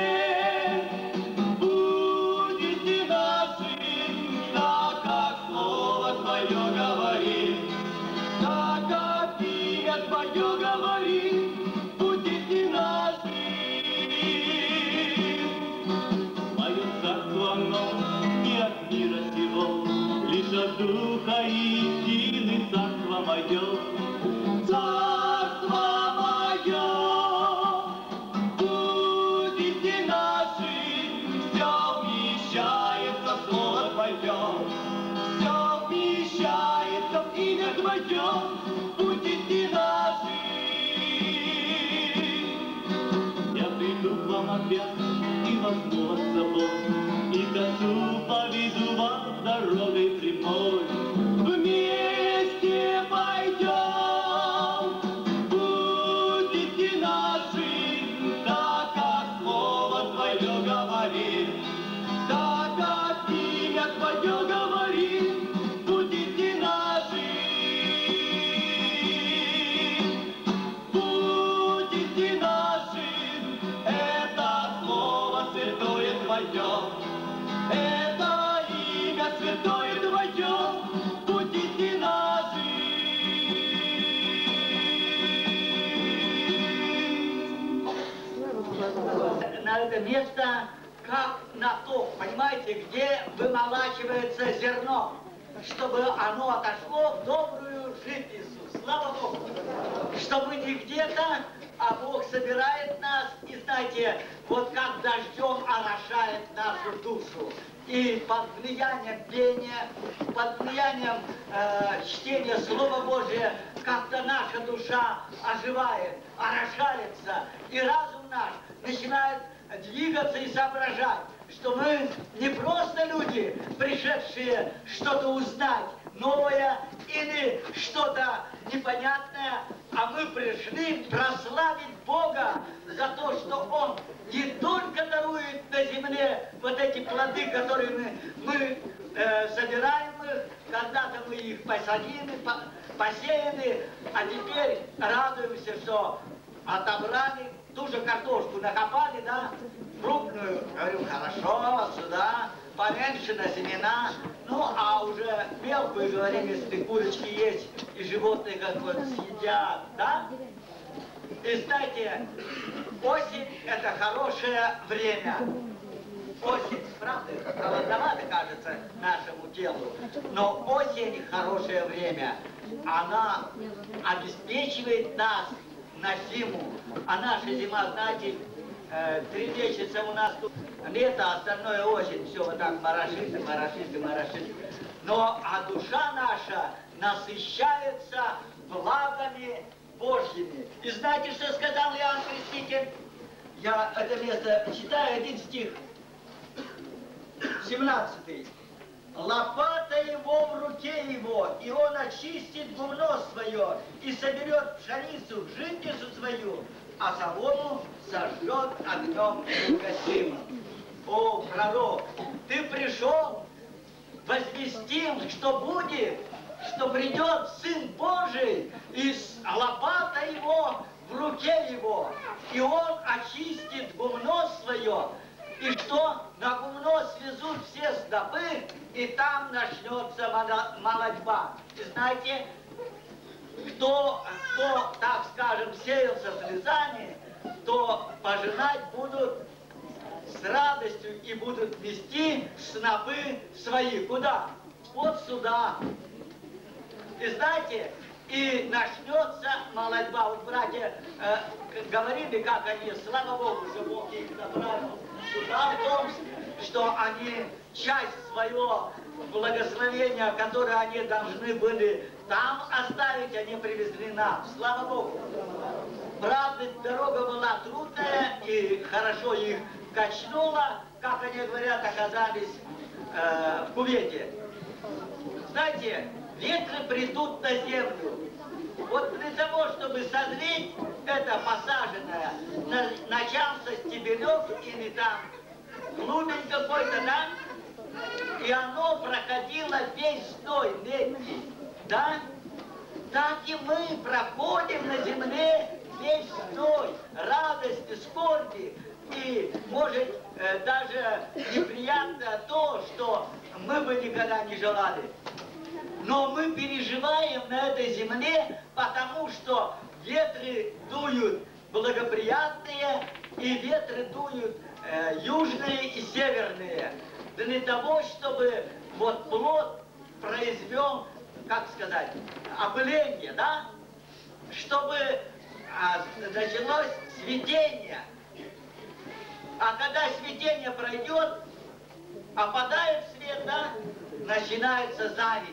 говорит, так как имя Твое говорит, будете наши. Будете наши, это слово святое Твое, это имя святое Твое, будете наши. На это место, как на то, понимаете, где вымолачивается зерно, чтобы оно отошло в добрую житницу. Слава Богу! Что мы не где-то, а Бог собирает нас, и знаете, вот как дождем орошает нашу душу. И под влиянием пения, под влиянием чтения Слова Божия, как-то наша душа оживает, орошается, и разум наш начинает двигаться и соображать, что мы не просто люди, пришедшие что-то узнать новое или что-то непонятное, а мы пришли прославить Бога за то, что Он не только дарует на земле вот эти плоды, которые мы собираем их, когда-то мы их посадили, посеяны, а теперь радуемся, что отобрали ту же картошку, накопали, да, крупную, говорю, хорошо, сюда, поменьше на семена, ну, а уже мелкую, говорим, если курочки есть, и животные как вот съедят, да? И знаете, осень – это хорошее время. Осень, правда, холодновато кажется нашему телу, но осень – хорошее время. Она обеспечивает нас на зиму. А наша зима, знаете, 3 месяца у нас тут лето, а остальное осень. Все вот так морошит и морошит и морошит. Но а душа наша насыщается благами Божьими. И знаете, что сказал Иоанн Креститель? Я это место читаю, 1 стих, 17. Лопата его в руке его, и он очистит гумно свое, и соберет пшеницу в житницу свою, а солому сожжет огнем негасимым. О, пророк, ты пришел возвестим, что будет, что придет Сын Божий, и лопата его в руке его, и он очистит гумно свое, и что на гумно свезут все снопы, и там начнется молодьба. И знаете, кто, так скажем, сеялся слезами, то пожинать будут с радостью и будут вести снопы свои. Куда? Вот сюда. И знаете, и начнется молодьба. Вот братья говорили, как они, слава Богу, что Бог их направил сюда, в том, что они часть своего благословения, которое они должны были там оставить, они привезли нам. Слава Богу. Правда, дорога была трудная, и хорошо их качнуло, как они говорят, оказались в кувете. Знаете, ветры придут на землю. Вот для того, чтобы созреть это посаженное, начался стебелек или там клубень какой-то, да? И оно проходило весь стой летний, да? Так и мы проходим на земле весь стой радости, скорби. И может даже неприятно то, что мы бы никогда не желали. Но мы переживаем на этой земле, потому что ветры дуют благоприятные, и ветры дуют южные и северные. Для того, чтобы вот плод произвел, как сказать, опыление, да? Чтобы началось цветение. А когда цветение пройдет, опадает свет, да? Начинается зависть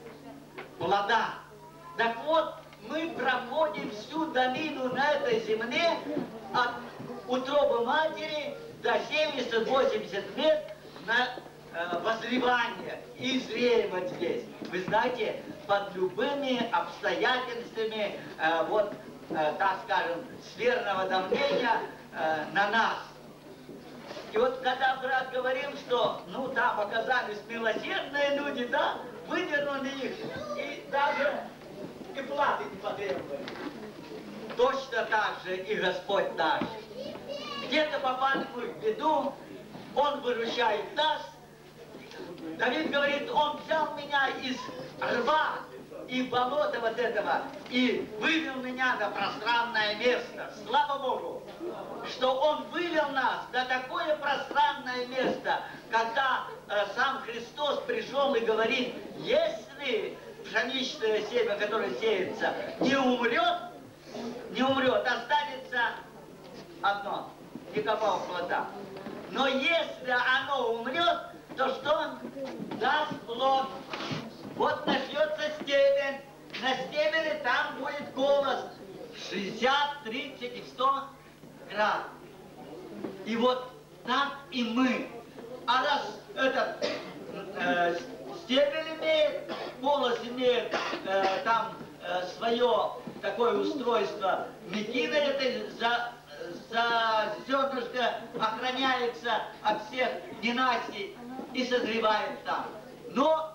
плода. Так вот, мы проходим всю долину на этой земле от утробы матери до 70-80 лет на возревание и зреем здесь. Вы знаете, под любыми обстоятельствами, так скажем, сферного давления на нас. И вот когда брат говорил, что, ну, там оказались милосердные люди, да, выдернули их, и даже и платы не потребовали. Точно так же и Господь наш. Где-то попали мы в беду, Он выручает нас. Давид говорит, Он взял меня из рва и болота вот этого, и вывел меня на пространное место. Слава Богу, что Он вывел нас на такое пространное место, когда сам Христос пришел и говорит, если пшеничное семя, которое сеется, не умрет, останется одно, никакого плода. Но если оно умрет, то что? Даст плод. Вот начнется стебель. На стебеле там будет голос 60, 30 и 100 грамм. И вот так и мы. А раз этот стебель имеет, голос имеет там свое такое устройство, мекина это за зернышко охраняется от всех ненастий и созревает там. Но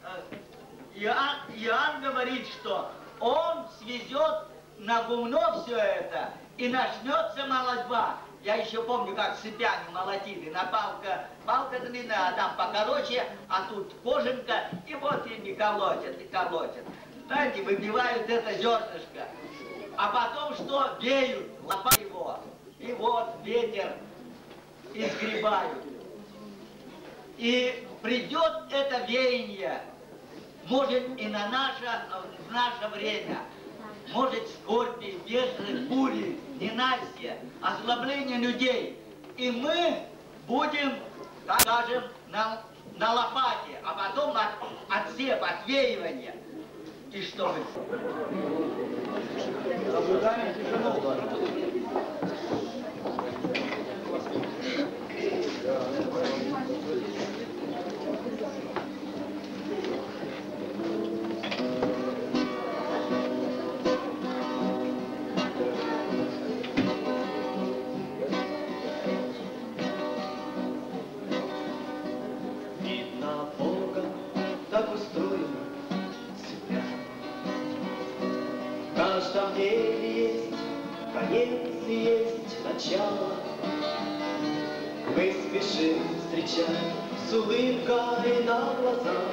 Иоанн говорит, что он свезет на гумно все это, и начнется молотьба. Я еще помню, как цепями молотили, на палка длинная, а там покороче, а тут кожанка, и вот ими колотят, и колотят. Знаете, выбивают это зернышко. А потом что? Веют, лопают его. И вот ветер, и сгребают. И придет это веяние, может и в наше время. Может скорби, бешеные бури, ненастья, озлобление людей. И мы будем, так скажем, на лопате, а потом отсев, отвеивание. И что мы? Соблюдаем тишину. Видно, Бога так устроено себя. В каждом деле есть конец и есть начало. Мы спешим встречать с улыбкой на глазах,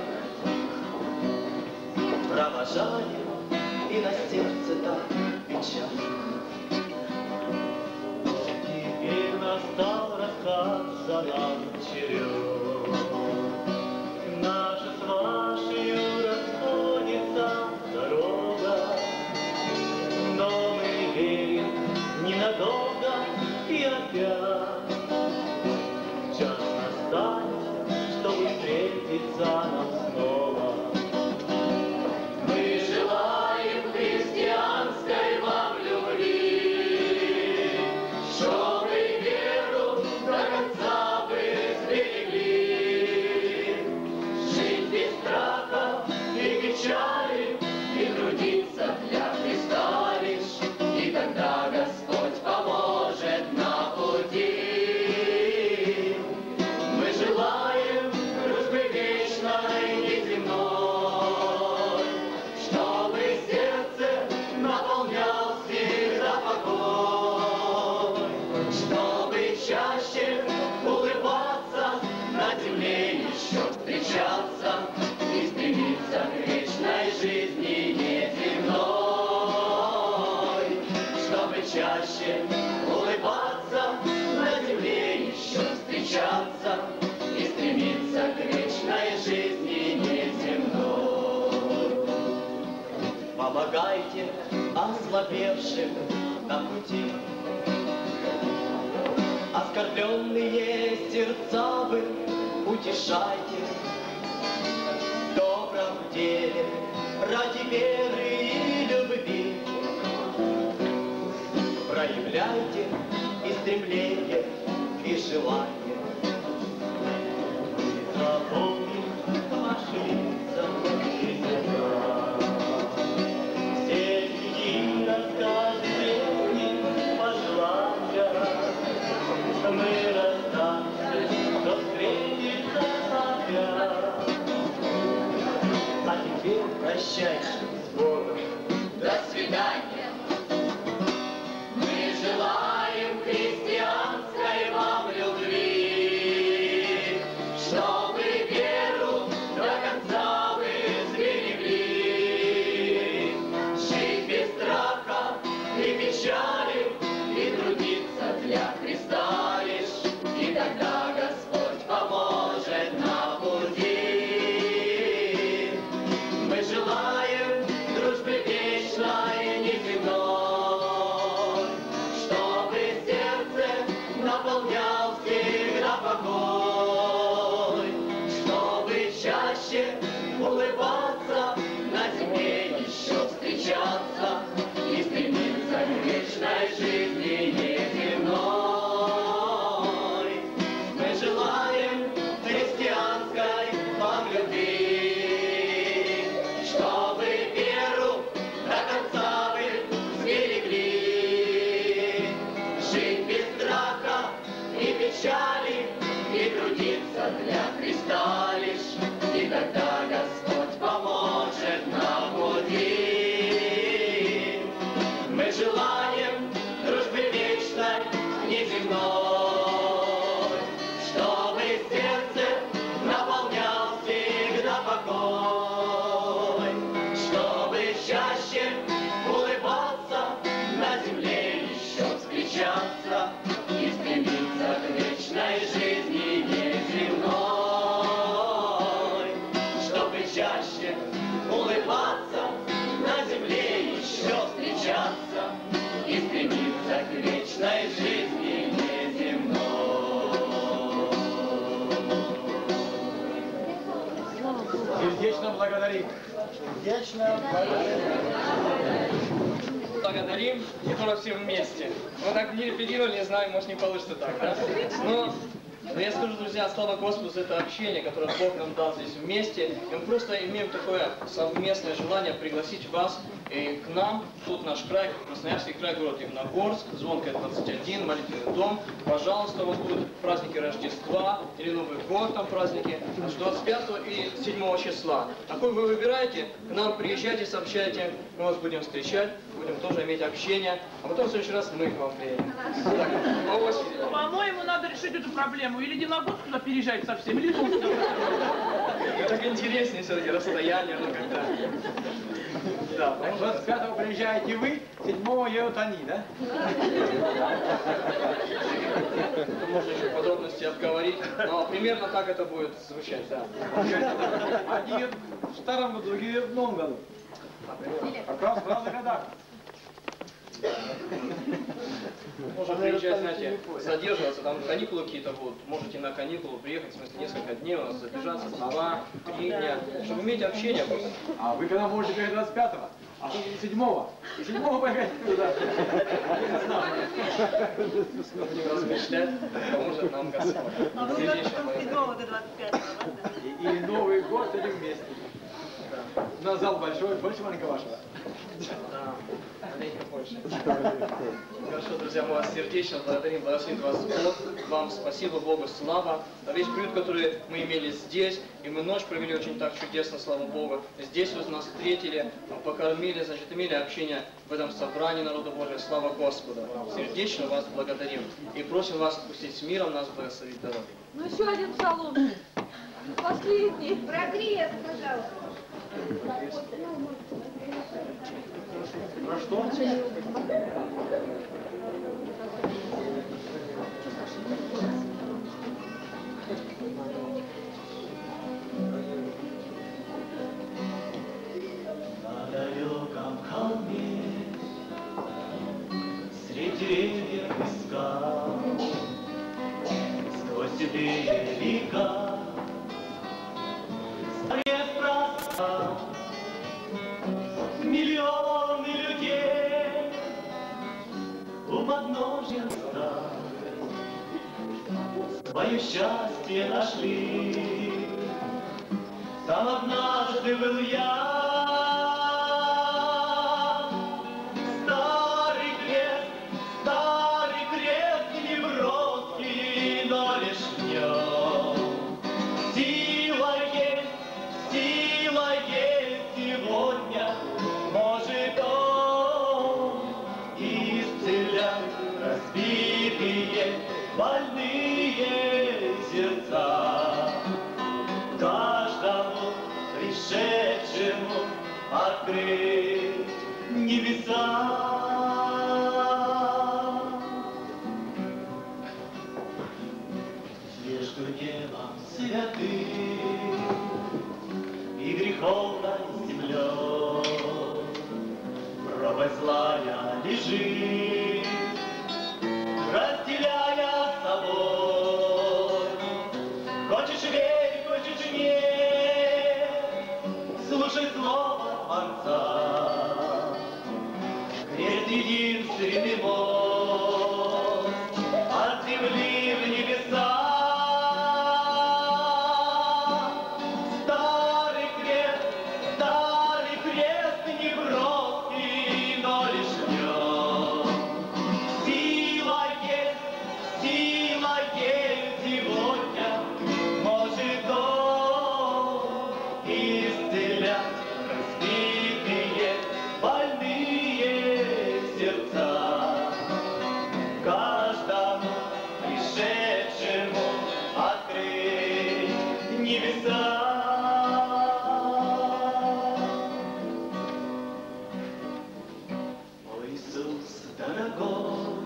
провожаем, и на сердце так печально. Теперь настал расстаться нам черед. Наша с вашей расходится дорога, но мы верим ненадолго и опять час настанет, чтобы встретиться нам снова. Мы желаем христианской вам любви, чтобы веру до конца вы сберегли. Жить без страха и печали, и трудиться для Христа лишь, и тогда Господь поможет на пути. Мы желаем дружбы вечной и земной, чтобы сердце наполнял всегда покой, чтобы чаще улыбаться, на земле еще встречаться и стремиться к вечной жизни неземной, чтобы чаще улыбаться, на земле еще встречаться и стремиться к вечной жизни неземной. Помогайте ослабевшим на пути, оскорбленные сердца вы утешайте. В добром деле ради веры и любви проявляйте и стремление, и желание. Запомним ваши лица и сердца, все стихи, рассказы, песни, пожелания. Мы расстанемся неземной, чтобы сердце наполнял всегда покой, чтобы чаще улыбаться, на земле еще встречаться и стремиться к вечной жизни неземной, чтобы чаще улыбаться, на земле еще встречаться и стремиться к вечной жизни неземной. Сердечно благодарим. Сердечно благодарим. Благодарим, и тоже все вместе. Мы так не репетировали, не знаю, может не получится так, да? Но я скажу, друзья, слава Господу за это общение, которое Бог нам дал здесь вместе. И мы просто имеем такое совместное желание пригласить вас и к нам, тут наш край, Красноярский край, город Дивногорск, Звонкая 21, молитвенный дом. Пожалуйста, вот будут праздники Рождества или Новый год, там праздники, 25 и 7 числа. Какой вы выбираете, к нам приезжайте, сообщайте, мы вас будем встречать, будем тоже иметь общение, а потом в следующий раз мы к вам приедем. Так, по очереди. По-моему, надо решить эту проблему. Или Дивногорск туда переезжать совсем, или тут. Так интереснее все-таки расстояние, ну как-то. Да, 25-го приезжаете вы, 7-го едут они, да? Можно еще подробности обговорить, но примерно как это будет звучать, да. Одни в старом году, другие в новом году. Как раз в разных годах. Можно приезжать, знаете, задерживаться, там каникулы какие-то будут. Можете на каникулу приехать, в смысле, несколько дней у нас задержаться, 2-3 дня, чтобы иметь общение просто. А вы когда можете приехать 25-го? А тут 7-го. И 7-го поехать туда. Будем размышлять, поможет нам Господь. А вы до 25-го, до 25-го, И Новый год идем вместе. У нас зал большой, больше маленького вашего. Да, маленько больше. Хорошо, друзья, мы вас сердечно благодарим, благословит вас Бог. Вам спасибо Богу, слава. За весь период, который мы имели здесь, и мы ночь провели очень так чудесно, слава Богу. Здесь вот нас встретили, покормили, значит, имели общение в этом собрании народа Божия. Слава Господу. Сердечно вас благодарим. И просим вас отпустить с миром, нас благословить дорогу. Ну еще один псалом. Последний. Прогресс, пожалуйста. Про что? На далеком холме, среди деревьев и скал, сквозь седые века, старец простал. Миллионы людей у подножья стали, свое счастье нашли. Там однажды был я, старый крест неброский, но лишь в нем сила есть сегодня. Может он исцелять разбитые, больные сердца, каждому пришедшему открыть небеса. Между небом святым и греховной землей пропасть злая лежит, разделяя с собой. Хочешь верь, хочешь нет, слушай слово Творца. Крест единственный мост от земли в небеса. Старый крест неброский, но лишь в нем О, Иисус дорогой,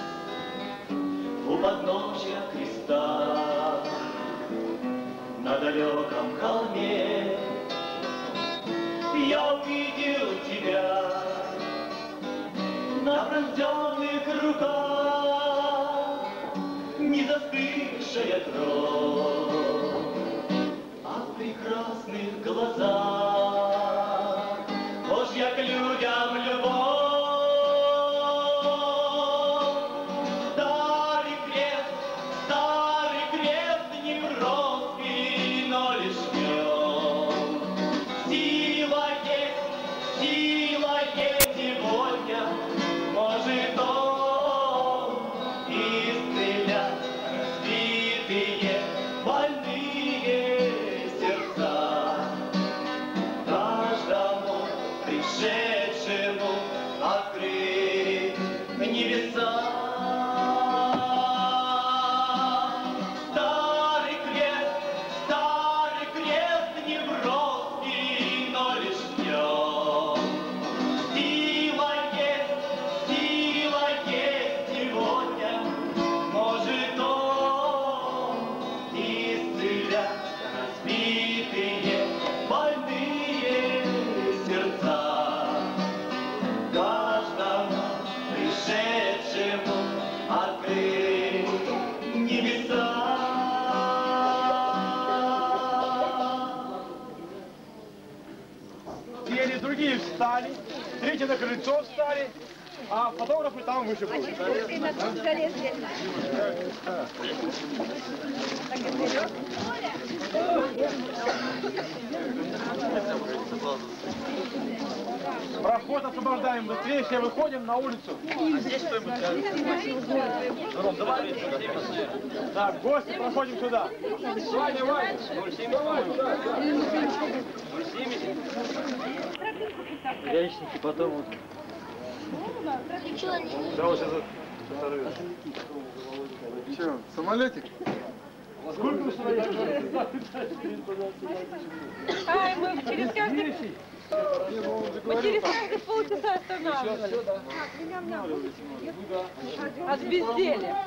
у подножья креста, на далеком холме я увидел тебя, на пронзенных руках не застывшая кровь, а в прекрасных глазах Божья к людям любовь. Старый крест не броский, но лишь в нем сила есть сегодня, может он исцелять разбитые, больные сердца. Каждому пришедшему открыть небеса. Старый крест не броский, но лишь в нем сила есть сегодня, может он исцелять разбитые, больные сердца. Каждому пришедшему открыть небеса. Сели, другие встали, третьи на крыльцо встали, а фотографы там выше будут. Проход освобождаем быстрее, все выходим на улицу. А здесь кто-нибудь? Так, гости, проходим сюда. Ваня, Ваня. Яичники потом вот. Че, самолетик? Сколько Ай, мы через каждые полчаса останавливались. От безделия.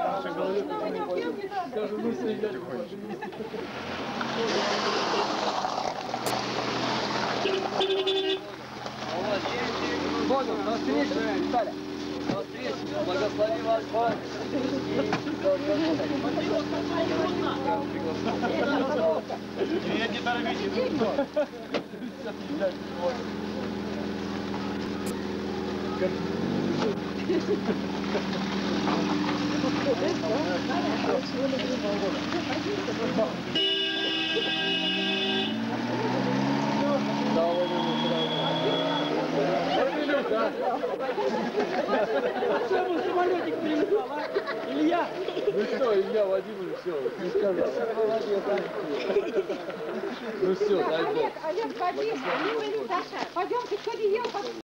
Богом, на встречу, Виталя. На встречу. Благослови вас, Бог. Не торопитесь. Самолетик прилетал, а? Илья? Ну что, Илья Владимирович, все, не сказал. Ну все, дай Бог. Олег, Вадим, Саша, пойдемте, кто не ел,